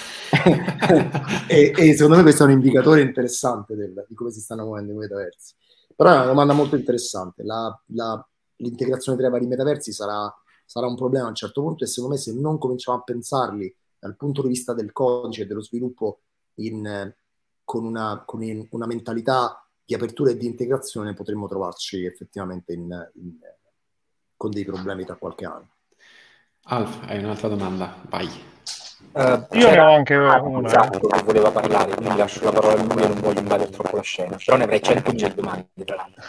S2: e, e secondo me questo è un indicatore interessante del, di come si stanno muovendo i metaversi. Però è una domanda molto interessante. La, la, l'integrazione tra i vari metaversi sarà, sarà un problema a un certo punto, e secondo me se non cominciamo a pensarli dal punto di vista del codice e dello sviluppo In, con, una, con in, una mentalità di apertura e di integrazione, potremmo trovarci effettivamente in, in, con dei problemi tra qualche anno.
S1: Alf, hai un'altra domanda? Vai.
S5: Uh, io ne ho anche una.
S4: Esatto, che voleva parlare, quindi lascio la parola a lui e non voglio invadere troppo la scena, però ne avrei centomila domande tra l'altro.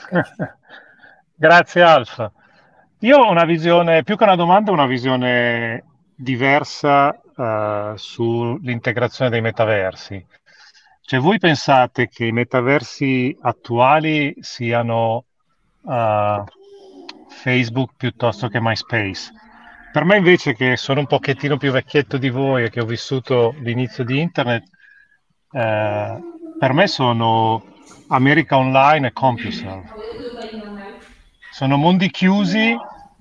S5: Grazie Alf. Io ho una visione, più che una domanda, una visione diversa uh, sull'integrazione dei metaversi. Cioè, voi pensate che i metaversi attuali siano uh, Facebook piuttosto che MySpace? Per me invece, che sono un pochettino più vecchietto di voi e che ho vissuto l'inizio di Internet, eh, per me sono America Online e CompuServe. Sono mondi chiusi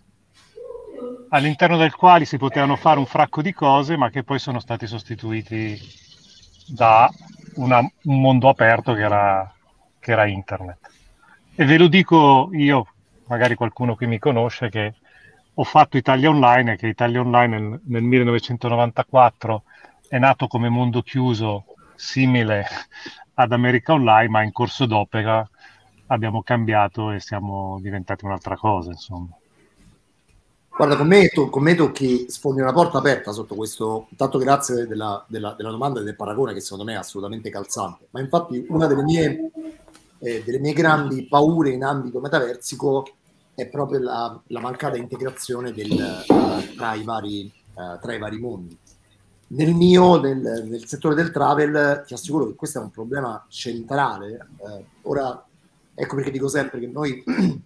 S5: all'interno del quali si potevano fare un fracco di cose, ma che poi sono stati sostituiti da una, un mondo aperto che era, che era Internet. E ve lo dico io, magari qualcuno qui mi conosce, che ho fatto Italia Online, e che Italia Online nel, nel millenovecentonovantaquattro è nato come mondo chiuso simile ad America Online, ma in corso d'opera abbiamo cambiato e siamo diventati un'altra cosa, insomma.
S2: Guarda, con me, to, con me tocchi, sfondi una porta aperta sotto questo. Intanto grazie della, della, della domanda e del paragone, che secondo me è assolutamente calzante. Ma infatti una delle mie, eh, delle mie grandi paure in ambito metaversico è proprio la, la mancata integrazione del, uh, tra, i vari, uh, tra i vari mondi. Nel mio, nel, nel settore del travel, ti assicuro che questo è un problema centrale. Uh, ora, ecco perché dico sempre che noi,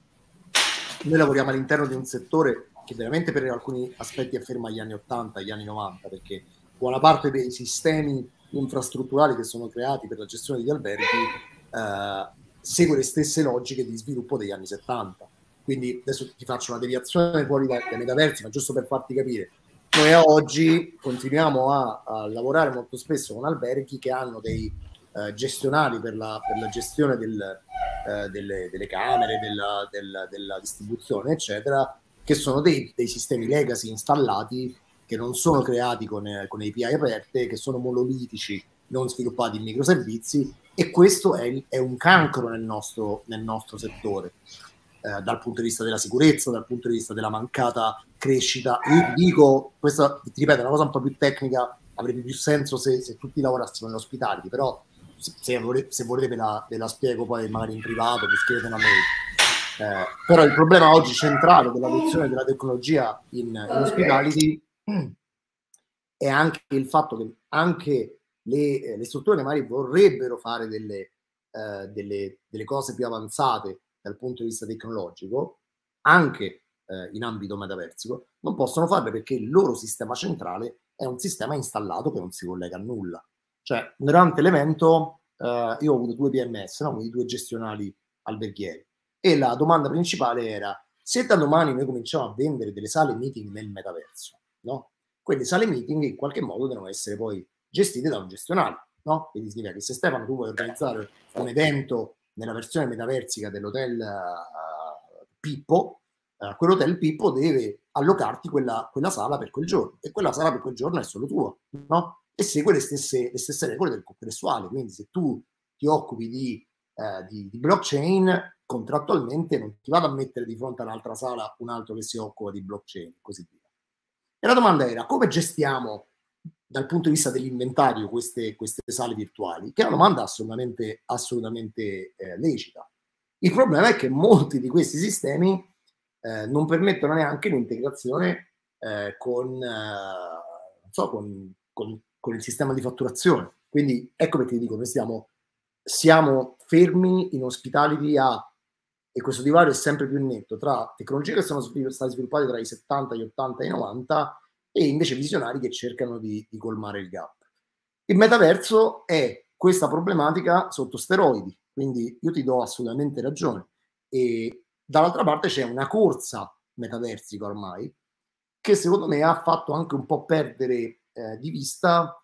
S2: noi lavoriamo all'interno di un settore che veramente per alcuni aspetti afferma gli anni ottanta, gli anni novanta, perché buona parte dei sistemi infrastrutturali che sono creati per la gestione degli alberghi eh, segue le stesse logiche di sviluppo degli anni settanta. Quindi adesso ti faccio una deviazione fuori dai, dai metaversi, ma giusto per farti capire. Noi a oggi continuiamo a, a lavorare molto spesso con alberghi che hanno dei eh, gestionali per la, per la gestione del, eh, delle, delle camere, della, della, della distribuzione, eccetera, che sono dei, dei sistemi legacy installati, che non sono creati con, eh, con A P I aperte, che sono monolitici, non sviluppati in microservizi, e questo è, è un cancro nel nostro, nel nostro settore, eh, dal punto di vista della sicurezza, dal punto di vista della mancata crescita. Io dico, questa, ti ripeto, è una cosa un po' più tecnica, avrebbe più senso se, se tutti lavorassimo in ospitality, però se, se, volete, se volete ve la, ve la spiego poi magari in privato, mi scrivete una mail. Eh, però il problema oggi centrale dell'adozione della tecnologia in, in ospitality è anche il fatto che anche le, le strutture magari vorrebbero fare delle, eh, delle, delle cose più avanzate dal punto di vista tecnologico, anche eh, in ambito metaversico, non possono farle perché il loro sistema centrale è un sistema installato che non si collega a nulla. Cioè, durante l'evento eh, io ho avuto due P M S, no? Quindi due gestionali alberghieri, e la domanda principale era: se da domani noi cominciamo a vendere delle sale meeting nel metaverso, no? Quelle sale meeting in qualche modo devono essere poi gestite da un gestionale, no? Quindi significa che se Stefano tu vuoi organizzare un evento nella versione metaversica dell'hotel uh, Pippo, uh, quell'hotel Pippo deve allocarti quella, quella sala per quel giorno, e quella sala per quel giorno è solo tua, no? E segue le stesse, le stesse regole del congressuale. Quindi se tu ti occupi di, uh, di, di blockchain, contrattualmente non ti vado a mettere di fronte a un'altra sala un altro che si occupa di blockchain e così via. E la domanda era: come gestiamo dal punto di vista dell'inventario queste, queste sale virtuali? Che è una domanda assolutamente, assolutamente eh, lecita. Il problema è che molti di questi sistemi eh, non permettono neanche l'integrazione eh, con, eh, non so, con, con, con il sistema di fatturazione. Quindi ecco perché ti dico, noi stiamo, siamo fermi in hospitality a, e questo divario è sempre più netto, tra tecnologie che sono state sviluppate tra i settanta, gli ottanta e i novanta, e invece visionari che cercano di, di colmare il gap. Il metaverso è questa problematica sotto steroidi, quindi io ti do assolutamente ragione. E dall'altra parte c'è una corsa metaversica ormai, che secondo me ha fatto anche un po' perdere eh, di vista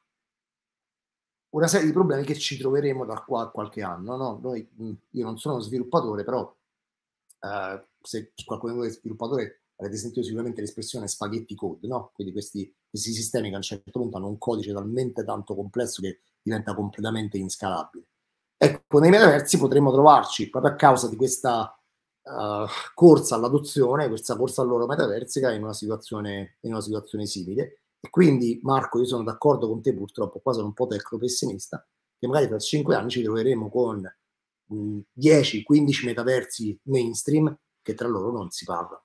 S2: una serie di problemi che ci troveremo da qua a qualche anno, no? Noi, io non sono uno sviluppatore, però Uh, se qualcuno di voi è sviluppatore avete sentito sicuramente l'espressione spaghetti code, no? Quindi questi, questi sistemi che a un certo punto hanno un codice talmente tanto complesso che diventa completamente inscalabile. Ecco, nei metaversi potremmo trovarci, proprio a causa di questa uh, corsa all'adozione, questa corsa all'oro metaversica, in una situazione, in una situazione simile. E quindi, Marco, io sono d'accordo con te, purtroppo qua sono un po' tecno-pessimista, che magari tra cinque anni ci troveremo con dieci quindici metaversi mainstream che tra loro non si parla.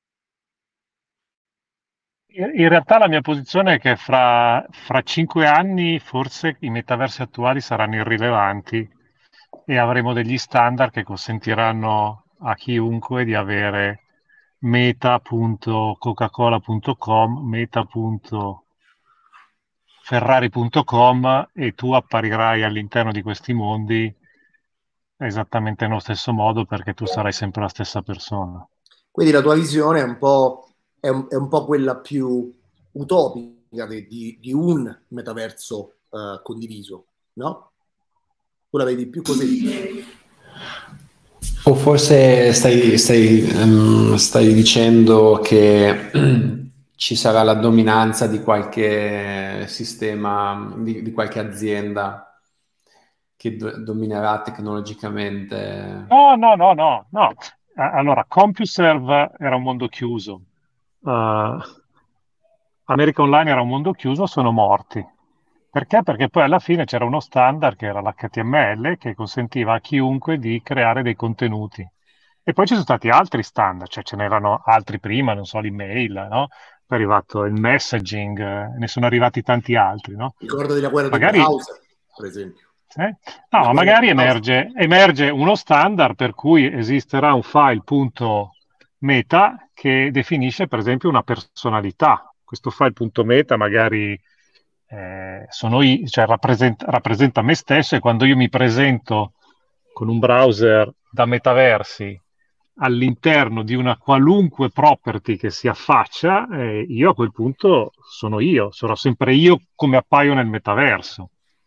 S5: In realtà la mia posizione è che fra, fra cinque anni forse i metaversi attuali saranno irrilevanti e avremo degli standard che consentiranno a chiunque di avere meta punto coca cola punto com, meta punto ferrari punto com, e tu apparirai all'interno di questi mondi esattamente nello stesso modo, perché tu sarai sempre la stessa persona.
S2: Quindi la tua visione è un po', è un, è un po' quella più utopica di, di, di un metaverso uh, condiviso, no? Tu la vedi più così?
S1: O forse stai, stai, um, stai dicendo che ci sarà la dominanza di qualche sistema, di, di qualche azienda che do- dominerà tecnologicamente.
S5: No, no, no, no, no. Allora, CompuServe era un mondo chiuso, uh, America Online era un mondo chiuso, sono morti. Perché? Perché poi alla fine c'era uno standard che era l'H T M L che consentiva a chiunque di creare dei contenuti. E poi ci sono stati altri standard, cioè ce n'erano altri prima, non so, l'email, no? Poi è arrivato il messaging, eh, ne sono arrivati tanti altri, no?
S2: Ricordo della guerra
S5: Magari...
S2: dei browser, per esempio.
S5: Eh? No, ma magari emerge, emerge uno standard per cui esisterà un file.meta che definisce per esempio una personalità. Questo file.meta magari eh, sono io, cioè rappresenta, rappresenta me stesso, e quando io mi presento con un browser da metaversi all'interno di una qualunque property che si affaccia, eh, io a quel punto sono io, sarò sempre io come appaio nel metaverso.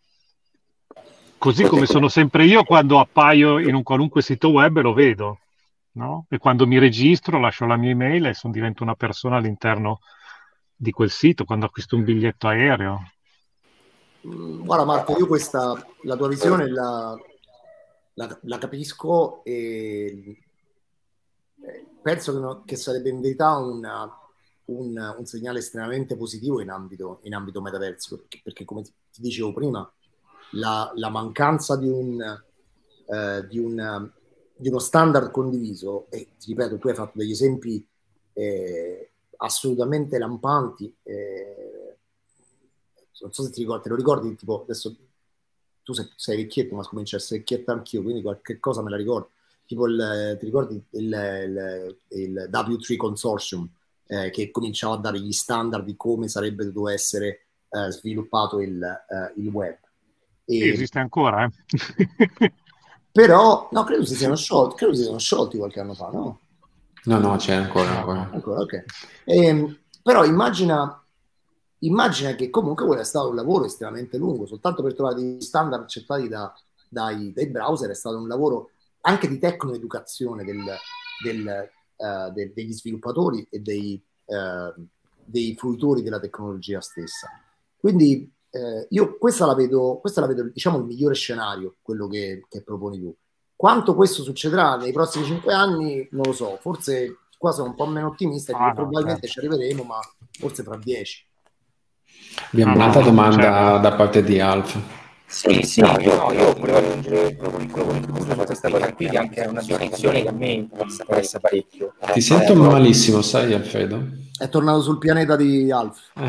S5: Così come sono sempre io quando appaio in un qualunque sito web e lo vedo, no? E quando mi registro lascio la mia email e sono, divento una persona all'interno di quel sito, quando acquisto un biglietto aereo.
S2: Guarda Marco, io questa, la tua visione la, la, la capisco, e penso che, no, che sarebbe in verità una, un, un segnale estremamente positivo in ambito, in ambito metaverso, perché, perché come ti dicevo prima, La, la mancanza di, un, eh, di, un, di uno standard condiviso, e ti ripeto, tu hai fatto degli esempi eh, assolutamente lampanti, eh, non so se ti ricordi, te lo ricordi, tipo adesso tu sei, sei vecchietto, ma comincio a essere vecchietto anch'io, quindi qualche cosa me la ricordo, tipo il, ti ricordi il, il, il W tre Consortium, eh, che cominciava a dare gli standard di come sarebbe dovuto essere eh, sviluppato il, eh, il web. E,
S5: sì, esiste ancora, eh.
S2: Però, no, credo si siano sciolti, credo si siano sciolti qualche anno fa, no?
S1: No, no, c'è ancora. ancora.
S2: ancora ok. E, però immagina, immagina che comunque quello è stato un lavoro estremamente lungo, soltanto per trovare degli standard accettati da, dai, dai browser è stato un lavoro anche di tecnoeducazione del, del, uh, de, degli sviluppatori e dei, uh, dei fruitori della tecnologia stessa. Quindi eh, io questa la vedo, questa la vedo, diciamo, il migliore scenario, quello che, che proponi tu. Quanto questo succederà nei prossimi cinque anni, non lo so, forse qua sono un po' meno ottimista,
S5: ah,
S2: che
S5: no,
S2: probabilmente
S5: certo.
S2: ci arriveremo, ma forse fra dieci.
S1: Abbiamo
S5: Ah,
S1: un'altra
S5: no,
S1: domanda
S5: certo.
S1: da parte di Alf.
S4: Sì, sì, no, io, no, io volevo aggiungere il piccolo contributo su questa cosa qui, che anche è una discussione che a me interessa parecchio.
S1: Ti sento
S4: Eh,
S1: malissimo, sai, Alfredo?
S2: È tornato sul pianeta di Alf.
S1: Eh.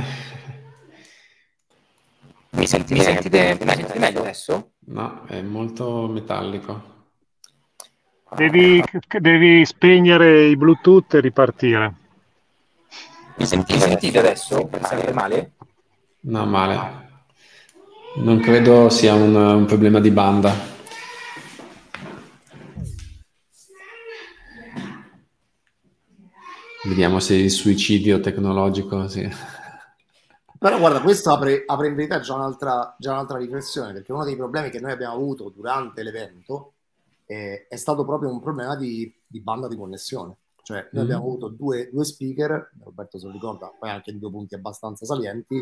S4: Mi, senti, mi, sentite, mi sentite meglio adesso?
S1: No, è molto metallico.
S5: Devi, devi spegnere i Bluetooth e ripartire.
S4: Mi sentite, mi sentite adesso? Sempre male?
S1: No, male. Non credo sia un, un problema di banda. Vediamo se il suicidio tecnologico, sì.
S2: Però guarda, questo apre, apre in verità già un'altra, già un'altra riflessione, perché uno dei problemi che noi abbiamo avuto durante l'evento eh, è stato proprio un problema di, di banda di connessione. Cioè noi mm-hmm. abbiamo avuto due, due speaker, Roberto se lo ricorda, poi anche due punti abbastanza salienti.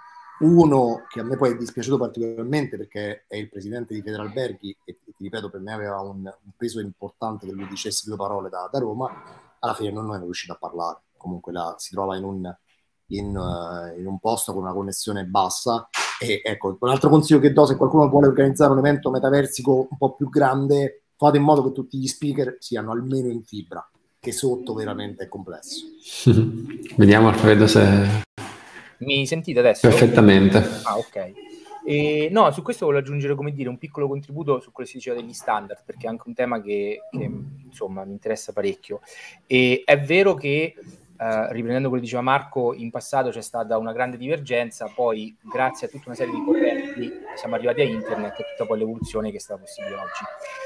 S2: Uno che a me poi è dispiaciuto particolarmente perché è il presidente di Federalberghi e ti ripeto, per me aveva un, un peso importante che lui dicesse due parole da, da Roma. Alla fine non è riuscito a parlare, comunque la, si trova in un, in, uh, in un posto con una connessione bassa. E ecco, un altro consiglio che do, se qualcuno vuole organizzare un evento metaversico un po' più grande, fate in modo che tutti gli speaker siano almeno in fibra, che sotto veramente è complesso.
S1: Vediamo Alfredo se...
S4: Mi sentite adesso?
S1: Perfettamente.
S4: Ah, ok. E, no, su questo voglio aggiungere, come dire, un piccolo contributo su quello che si diceva degli standard, perché è anche un tema che, che insomma, mi interessa parecchio. E è vero che, eh, riprendendo quello che diceva Marco, in passato c'è stata una grande divergenza, poi grazie a tutta una serie di correnti siamo arrivati a internet e tutta poi l'evoluzione che è stata possibile oggi.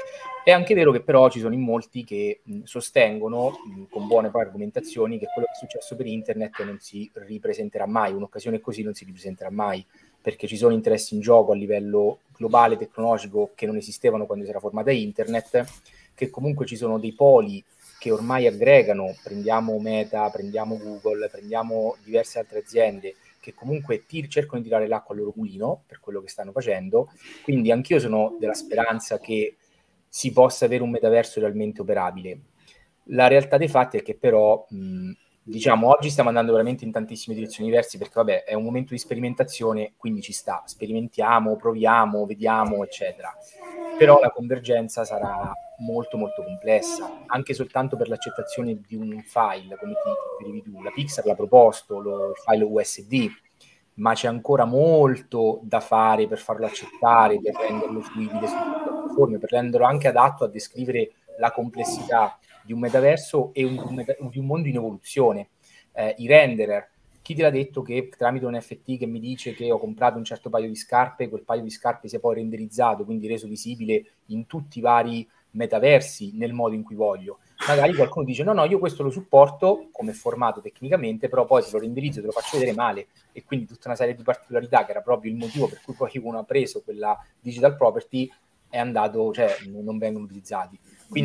S4: È anche vero che però ci sono in molti che mh, sostengono, mh, con buone poi argomentazioni, che quello che è successo per internet non si ripresenterà mai, un'occasione così non si ripresenterà mai, perché ci sono interessi in gioco a livello globale, tecnologico, che non esistevano quando si era formata internet, che comunque ci sono dei poli che ormai aggregano, prendiamo Meta, prendiamo Google, prendiamo diverse altre aziende, che comunque tir- cercano di tirare l'acqua al loro mulino per quello che stanno facendo, quindi anch'io sono della speranza che si possa avere un metaverso realmente operabile. La realtà dei fatti è che però, mh, diciamo, oggi stiamo andando veramente in tantissime direzioni diverse, perché vabbè, è un momento di sperimentazione, quindi ci sta, sperimentiamo, proviamo, vediamo, eccetera. Però la convergenza sarà molto molto complessa, anche soltanto per l'accettazione di un file, come ti riferivi tu. La Pixar l'ha proposto, lo, il file U S D, ma c'è ancora molto da fare per farlo accettare, per renderlo fruibile sulle piattaforme, per renderlo anche adatto a descrivere la complessità di un metaverso e un, un, di un mondo in evoluzione. Eh, I renderer, chi te l'ha detto che tramite un N F T che mi dice che ho comprato un certo paio di scarpe, quel paio di scarpe sia poi renderizzato, quindi reso visibile in tutti i vari metaversi nel modo in cui voglio. Magari qualcuno dice no no io questo lo supporto come formato tecnicamente, però poi se lo renderizzo te lo faccio vedere male, e quindi tutta una serie di particolarità che era proprio il motivo per cui poi uno ha preso quella digital property è andato, cioè non vengono utilizzati.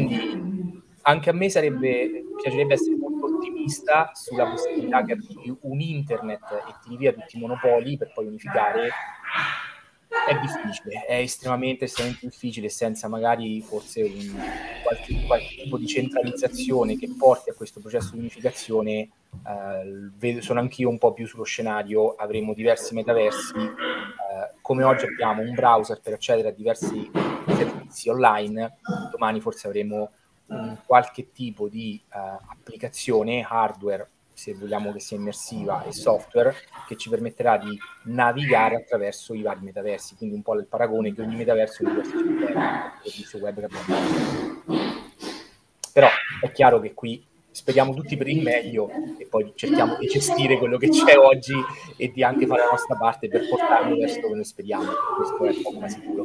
S4: Quindi anche a me sarebbe piacerebbe essere molto ottimista sulla possibilità che arrivi un internet e tiri via tutti i monopoli per poi unificare. È difficile, è estremamente, estremamente difficile, senza magari forse un, qualche, qualche tipo di centralizzazione che porti a questo processo di unificazione. Eh, sono anch'io un po' più sullo scenario, avremo diversi metaversi, eh, come oggi abbiamo un browser per accedere a diversi servizi online, domani forse avremo un qualche tipo di eh, applicazione, hardware, se vogliamo che sia immersiva, e software che ci permetterà di navigare attraverso i vari metaversi, quindi un po' il paragone che ogni metaverso è un diverso servizio web che abbiamo. Però è chiaro che qui speriamo tutti per il meglio e poi cerchiamo di gestire quello che c'è oggi e di anche fare la nostra parte per portarlo verso dove noi speriamo. Questo è poco ma sicuro.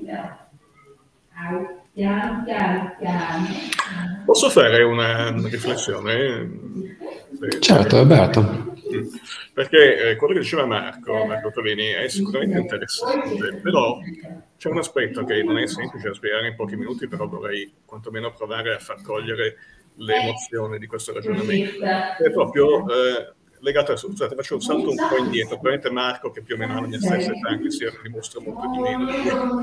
S3: Posso fare una, una riflessione?
S1: Certo, Roberto.
S3: Perché eh, quello che diceva Marco, Marco Tolini, è sicuramente interessante, però c'è un aspetto che non è semplice da spiegare in pochi minuti, però vorrei quantomeno provare a far cogliere le emozioni di questo ragionamento. È proprio eh, legato a... Scusate, faccio un salto un po' indietro, probabilmente Marco, che più o meno ha la mia stessa età, anche se io dimostro molto di meno,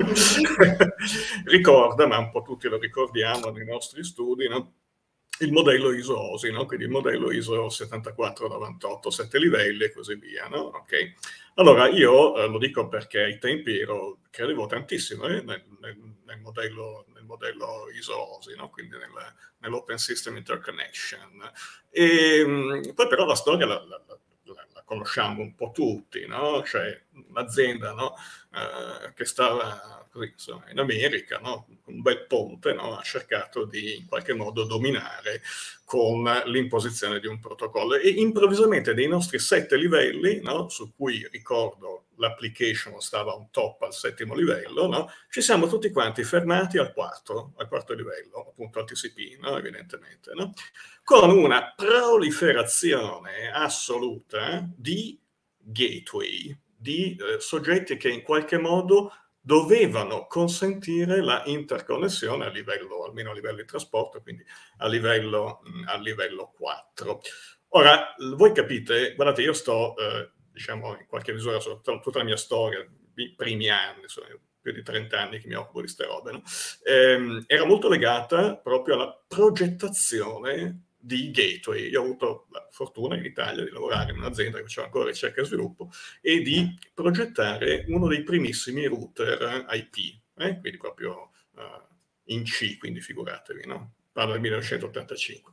S3: ricorda, ma un po' tutti lo ricordiamo nei nostri studi, no? Il modello I S O O S I, no? Quindi il modello I S O settantaquattro novantotto, sette livelli e così via, no? Okay. Allora io eh, lo dico perché ai tempi ero, credevo tantissimo eh, nel, nel, nel, modello, nel modello I S O O S I, no? Quindi nel, nell'Open System Interconnection. E mh, poi però la storia la, la, la, la conosciamo un po' tutti, no? Cioè un'azienda, no? eh, che stava così, insomma, in America, no? Un bel ponte, no? Ha cercato di in qualche modo dominare con l'imposizione di un protocollo e improvvisamente dei nostri sette livelli, no? Su cui ricordo l'application stava on top al settimo livello, no? Ci siamo tutti quanti fermati al quarto, al quarto livello, appunto al T C P, no? Evidentemente, no? Con una proliferazione assoluta di gateway, di eh, soggetti che in qualche modo dovevano consentire la interconnessione a livello, almeno a livello di trasporto, quindi a livello, a livello quattro. Ora, voi capite, guardate, io sto, eh, diciamo, in qualche misura, su tutta la mia storia, i primi anni, sono più di trenta anni che mi occupo di queste robe, no? ehm, era molto legata proprio alla progettazione di gateway. Io ho avuto la fortuna in Italia di lavorare in un'azienda che faceva ancora ricerca e sviluppo e di progettare uno dei primissimi router I P, eh? Quindi proprio uh, in C, quindi figuratevi, no? Parlo del millenovecentottantacinque.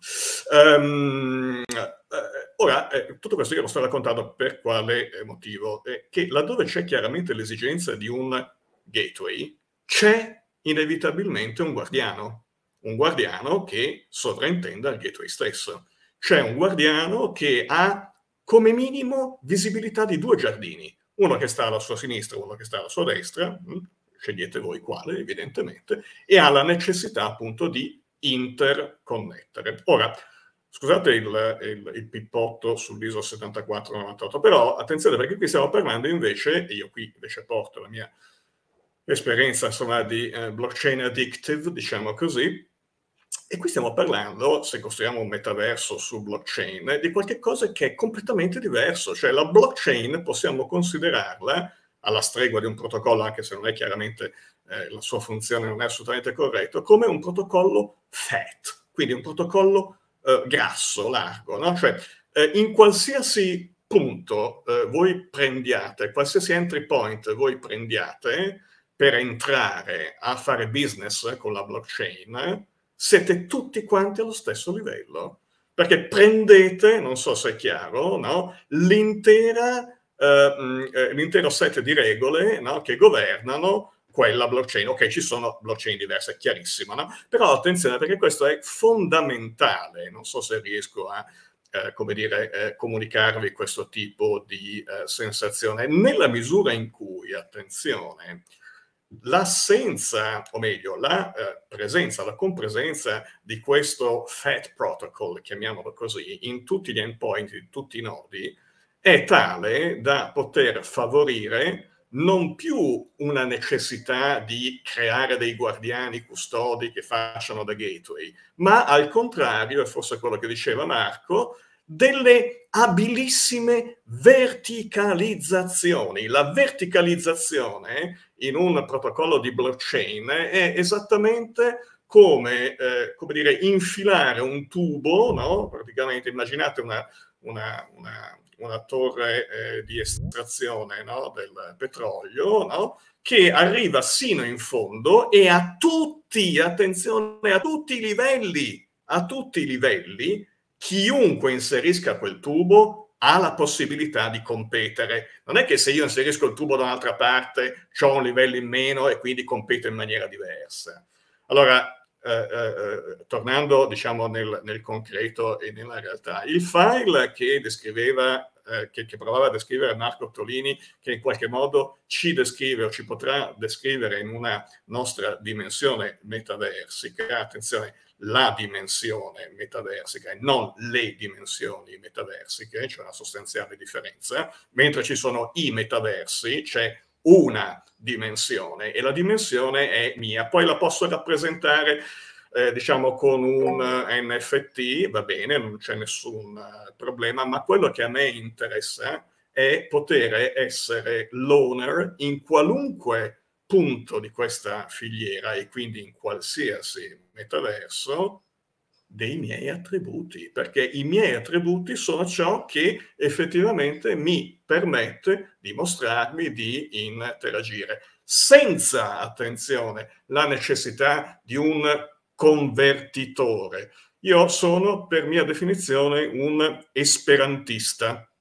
S3: Um, eh, ora, eh, tutto questo io lo sto raccontando per quale motivo? Eh, che laddove c'è chiaramente l'esigenza di un gateway, c'è inevitabilmente un guardiano. Un guardiano che sovrintenda il gateway stesso. C'è un guardiano che ha come minimo visibilità di due giardini, uno che sta alla sua sinistra, uno che sta alla sua destra, scegliete voi quale evidentemente, e ha la necessità appunto di interconnettere. Ora, scusate il, il, il pippotto sull'I S O settantaquattro novantotto, però attenzione perché qui stiamo parlando invece, e io qui invece porto la mia esperienza insomma di eh, blockchain addictive, diciamo così, e qui stiamo parlando, se costruiamo un metaverso su blockchain, di qualche cosa che è completamente diverso. Cioè la blockchain possiamo considerarla, alla stregua di un protocollo, anche se non è chiaramente eh, la sua funzione non è assolutamente corretta, come un protocollo fat, quindi un protocollo eh, grasso, largo, no? Cioè eh, in qualsiasi punto eh, voi prendiate, qualsiasi entry point voi prendiate per entrare a fare business con la blockchain, siete tutti quanti allo stesso livello, perché prendete, non so se è chiaro, no? l'intera, eh, l'intero set di regole, no? che governano quella blockchain. Ok, ci sono blockchain diverse, è chiarissimo, no? Però attenzione, perché questo è fondamentale. Non so se riesco a, eh, come dire, eh, comunicarvi questo tipo di eh, sensazione, nella misura in cui, attenzione, l'assenza, o meglio, la eh, presenza, la compresenza di questo fat protocol, chiamiamolo così, in tutti gli endpoint, in tutti i nodi, è tale da poter favorire non più una necessità di creare dei guardiani custodi che facciano da gateway, ma al contrario, e forse quello che diceva Marco, delle abilissime verticalizzazioni. La verticalizzazione in un protocollo di blockchain è esattamente come, eh, come dire, infilare un tubo, no? Praticamente immaginate una, una, una, una torre eh, di estrazione, no? del petrolio, no? che arriva sino in fondo e a tutti, attenzione, a tutti i livelli, a tutti i livelli, chiunque inserisca quel tubo ha la possibilità di competere. Non è che se io inserisco il tubo da un'altra parte ho un livello in meno e quindi competo in maniera diversa. Allora, eh, eh, tornando diciamo nel, nel concreto e nella realtà, il file che descriveva, eh, che, che provava a descrivere Marco Ottolini, che in qualche modo ci descrive o ci potrà descrivere in una nostra dimensione metaversica, attenzione, la dimensione metaversica e non le dimensioni metaversiche, c'è una sostanziale differenza, mentre ci sono i metaversi, c'è una dimensione e la dimensione è mia, poi la posso rappresentare eh, diciamo con un N F T, va bene, non c'è nessun uh, problema, ma quello che a me interessa è poter essere l'owner in qualunque punto di questa filiera e quindi in qualsiasi metaverso dei miei attributi, perché i miei attributi sono ciò che effettivamente mi permette di mostrarmi, di interagire, senza, attenzione, la necessità di un convertitore. Io sono, per mia definizione, un esperantista.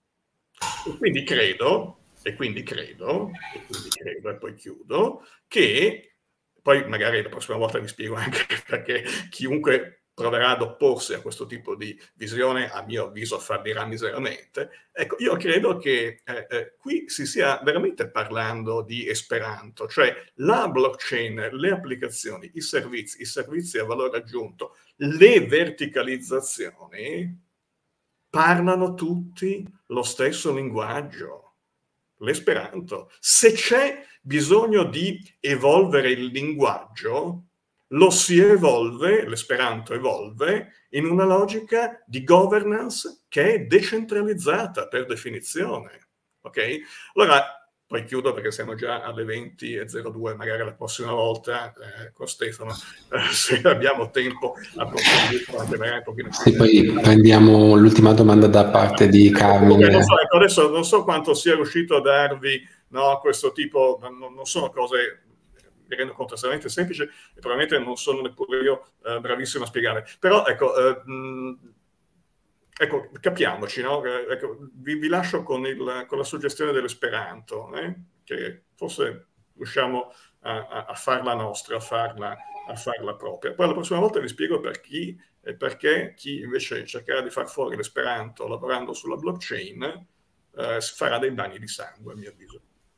S3: E quindi credo, e quindi credo, e quindi credo, e poi chiudo, che, poi magari la prossima volta vi spiego anche perché chiunque proverà ad opporsi a questo tipo di visione, a mio avviso fallirà miseramente. Ecco, io credo che eh, eh, qui si stia veramente parlando di Esperanto, cioè la blockchain, le applicazioni, i servizi, i servizi a valore aggiunto, le verticalizzazioni parlano tutti lo stesso linguaggio, l'esperanto. Se c'è bisogno di evolvere il linguaggio, lo si evolve, l'esperanto evolve, in una logica di governance che è decentralizzata per definizione. Ok? Allora, poi chiudo perché siamo già alle venti e zero due, magari la prossima volta eh, con Stefano, eh, se abbiamo tempo, approfondirlo anche magari un pochino più.
S1: Sì, poi prendiamo l'ultima domanda da parte di Carmine.
S3: Non so, ecco, adesso non so quanto sia riuscito a darvi, no, questo tipo, non, non sono cose, mi rendo conto, estremamente semplici e probabilmente non sono neppure io eh, bravissimo a spiegare. Però, ecco, eh, mh, ecco capiamoci, no? Ecco, vi, vi lascio con, il, con la suggestione dell'esperanto, eh? Che forse riusciamo a, a, a farla nostra, a farla, a farla propria. Poi la prossima volta vi spiego per chi e perché chi invece cercherà di far fuori l'esperanto lavorando sulla blockchain eh, farà dei bagni di sangue, a mio avviso.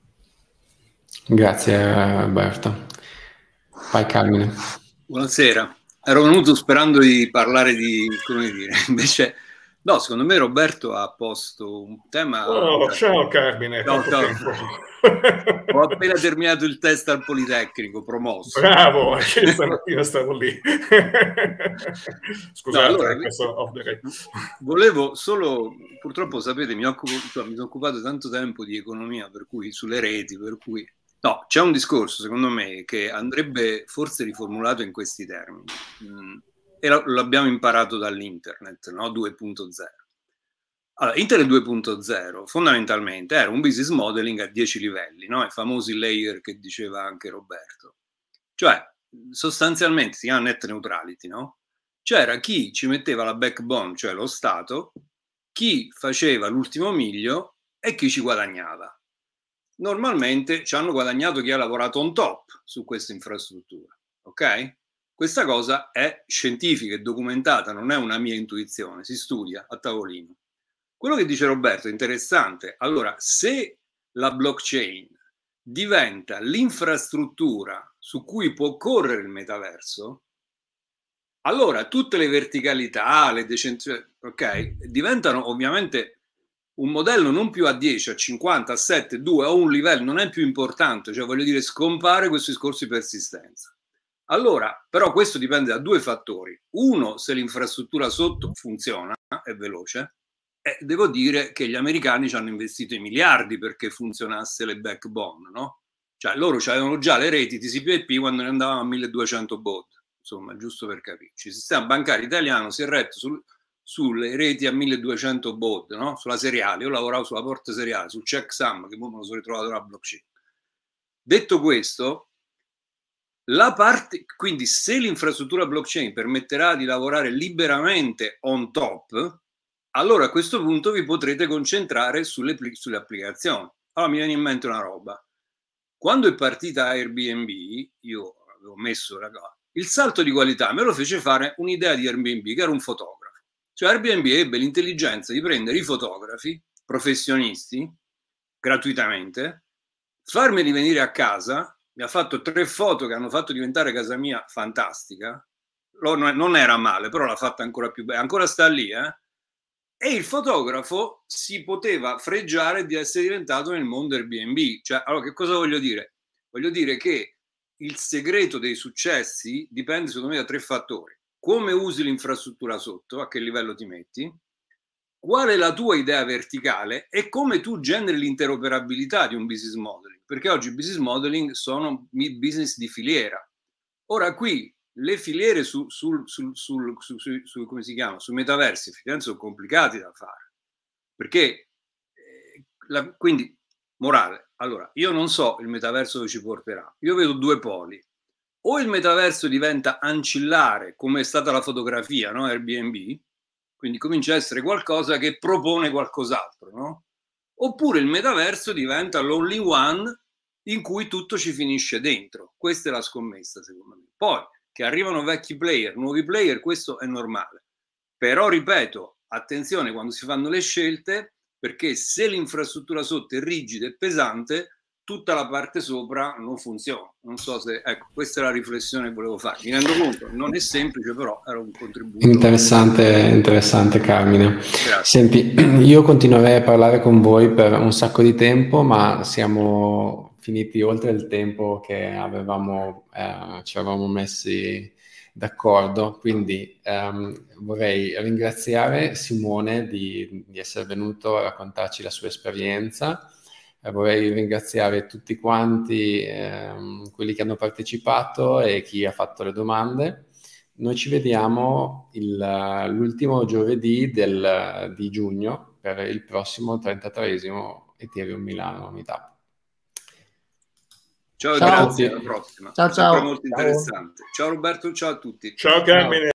S1: Grazie Alberto. Vai Carmine.
S6: Buonasera. Ero venuto sperando di parlare di, come dire, invece no, secondo me Roberto ha posto un tema...
S3: Oh, ciao Carmine.
S6: Ciao, ciao. Ho appena terminato il test al Politecnico, promosso.
S3: Bravo, stamattina stavo lì. Scusate,
S6: no, allora,
S3: questo off the record.
S6: Volevo solo, purtroppo sapete, mi, occupo, cioè, mi sono occupato tanto tempo di economia, per cui sulle reti, per cui... No, c'è un discorso, secondo me, che andrebbe forse riformulato in questi termini. Mm, e l'abbiamo imparato dall'internet, no? due punto zero. Allora, Internet due punto zero fondamentalmente era un business modeling a dieci livelli, no? I famosi layer che diceva anche Roberto. Cioè, sostanzialmente si chiama net neutrality, no? C'era chi ci metteva la backbone, cioè lo Stato, chi faceva l'ultimo miglio e chi ci guadagnava. Normalmente ci hanno guadagnato chi ha lavorato on top su questa infrastruttura, ok? Questa cosa è scientifica e documentata, non è una mia intuizione, si studia a tavolino. Quello che dice Roberto è interessante. Allora, se la blockchain diventa l'infrastruttura su cui può correre il metaverso, allora tutte le verticalità, le decentralizzazioni, ok, diventano ovviamente un modello non più a dieci, a cinquanta, a sette, due, o un livello, non è più importante, cioè voglio dire scompare questo discorso di persistenza. Allora, però questo dipende da due fattori. Uno, se l'infrastruttura sotto funziona, è veloce, e devo dire che gli americani ci hanno investito i miliardi perché funzionasse le backbone, no? Cioè loro avevano già le reti T C P I P quando ne andavamo a milleduecento baud, insomma, giusto per capirci. Il sistema bancario italiano si è retto sul... sulle reti a milleduecento baud, no? Sulla seriale. Io lavoravo sulla porta seriale, sul checksum, che poi me lo sono ritrovato nella blockchain. Detto questo, la parte, quindi se l'infrastruttura blockchain permetterà di lavorare liberamente on top, allora a questo punto vi potrete concentrare sulle, sulle applicazioni. Allora mi viene in mente una roba. Quando è partita Airbnb, io avevo messo, raga, Il salto di qualità me lo fece fare un'idea di Airbnb, che era un fotografo. Cioè Airbnb ebbe l'intelligenza di prendere i fotografi professionisti gratuitamente, farmeli venire a casa, mi ha fatto tre foto che hanno fatto diventare casa mia fantastica, non era male, però l'ha fatta ancora più bene, ancora sta lì, eh? E il fotografo si poteva fregiare di essere diventato nel mondo Airbnb. Cioè, allora, che cosa voglio dire? Voglio dire che il segreto dei successi dipende secondo me da tre fattori: come usi l'infrastruttura sotto, a che livello ti metti, qual è la tua idea verticale e come tu generi l'interoperabilità di un business modeling, perché oggi il business modeling sono business di filiera. Ora qui le filiere su, sul, sul, sul, su, su, su, come si chiama? Sui metaversi sono complicati da fare, perché eh, la, quindi morale, allora io non so il metaverso dove ci porterà, io vedo due poli: o il metaverso diventa ancillare come è stata la fotografia, no? Airbnb, quindi comincia a essere qualcosa che propone qualcos'altro, no? Oppure il metaverso diventa l'only one in cui tutto ci finisce dentro. Questa è la scommessa secondo me. Poi che arrivano vecchi player, nuovi player, questo è normale. Però, ripeto, attenzione quando si fanno le scelte, perché se l'infrastruttura sotto è rigida e pesante, tutta la parte sopra non funziona. Non so se... Ecco, questa è la riflessione che volevo fare. Mi rendo conto, non è semplice, però era un contributo.
S1: Interessante, interessante Carmine. Grazie. Senti, io continuerei a parlare con voi per un sacco di tempo, ma siamo finiti oltre il tempo che avevamo, eh, ci eravamo messi d'accordo, quindi ehm, vorrei ringraziare Simone di, di essere venuto a raccontarci la sua esperienza, eh, vorrei ringraziare tutti quanti, ehm, quelli che hanno partecipato e chi ha fatto le domande. Noi ci vediamo l'ultimo giovedì del, di giugno per il prossimo trentatreesimo Ethereum Milano Meetup.
S6: Ciao, ciao, grazie, alla prossima.
S2: Ciao, ciao.
S6: Molto interessante. Ciao Roberto, ciao a tutti.
S3: Ciao Carmine.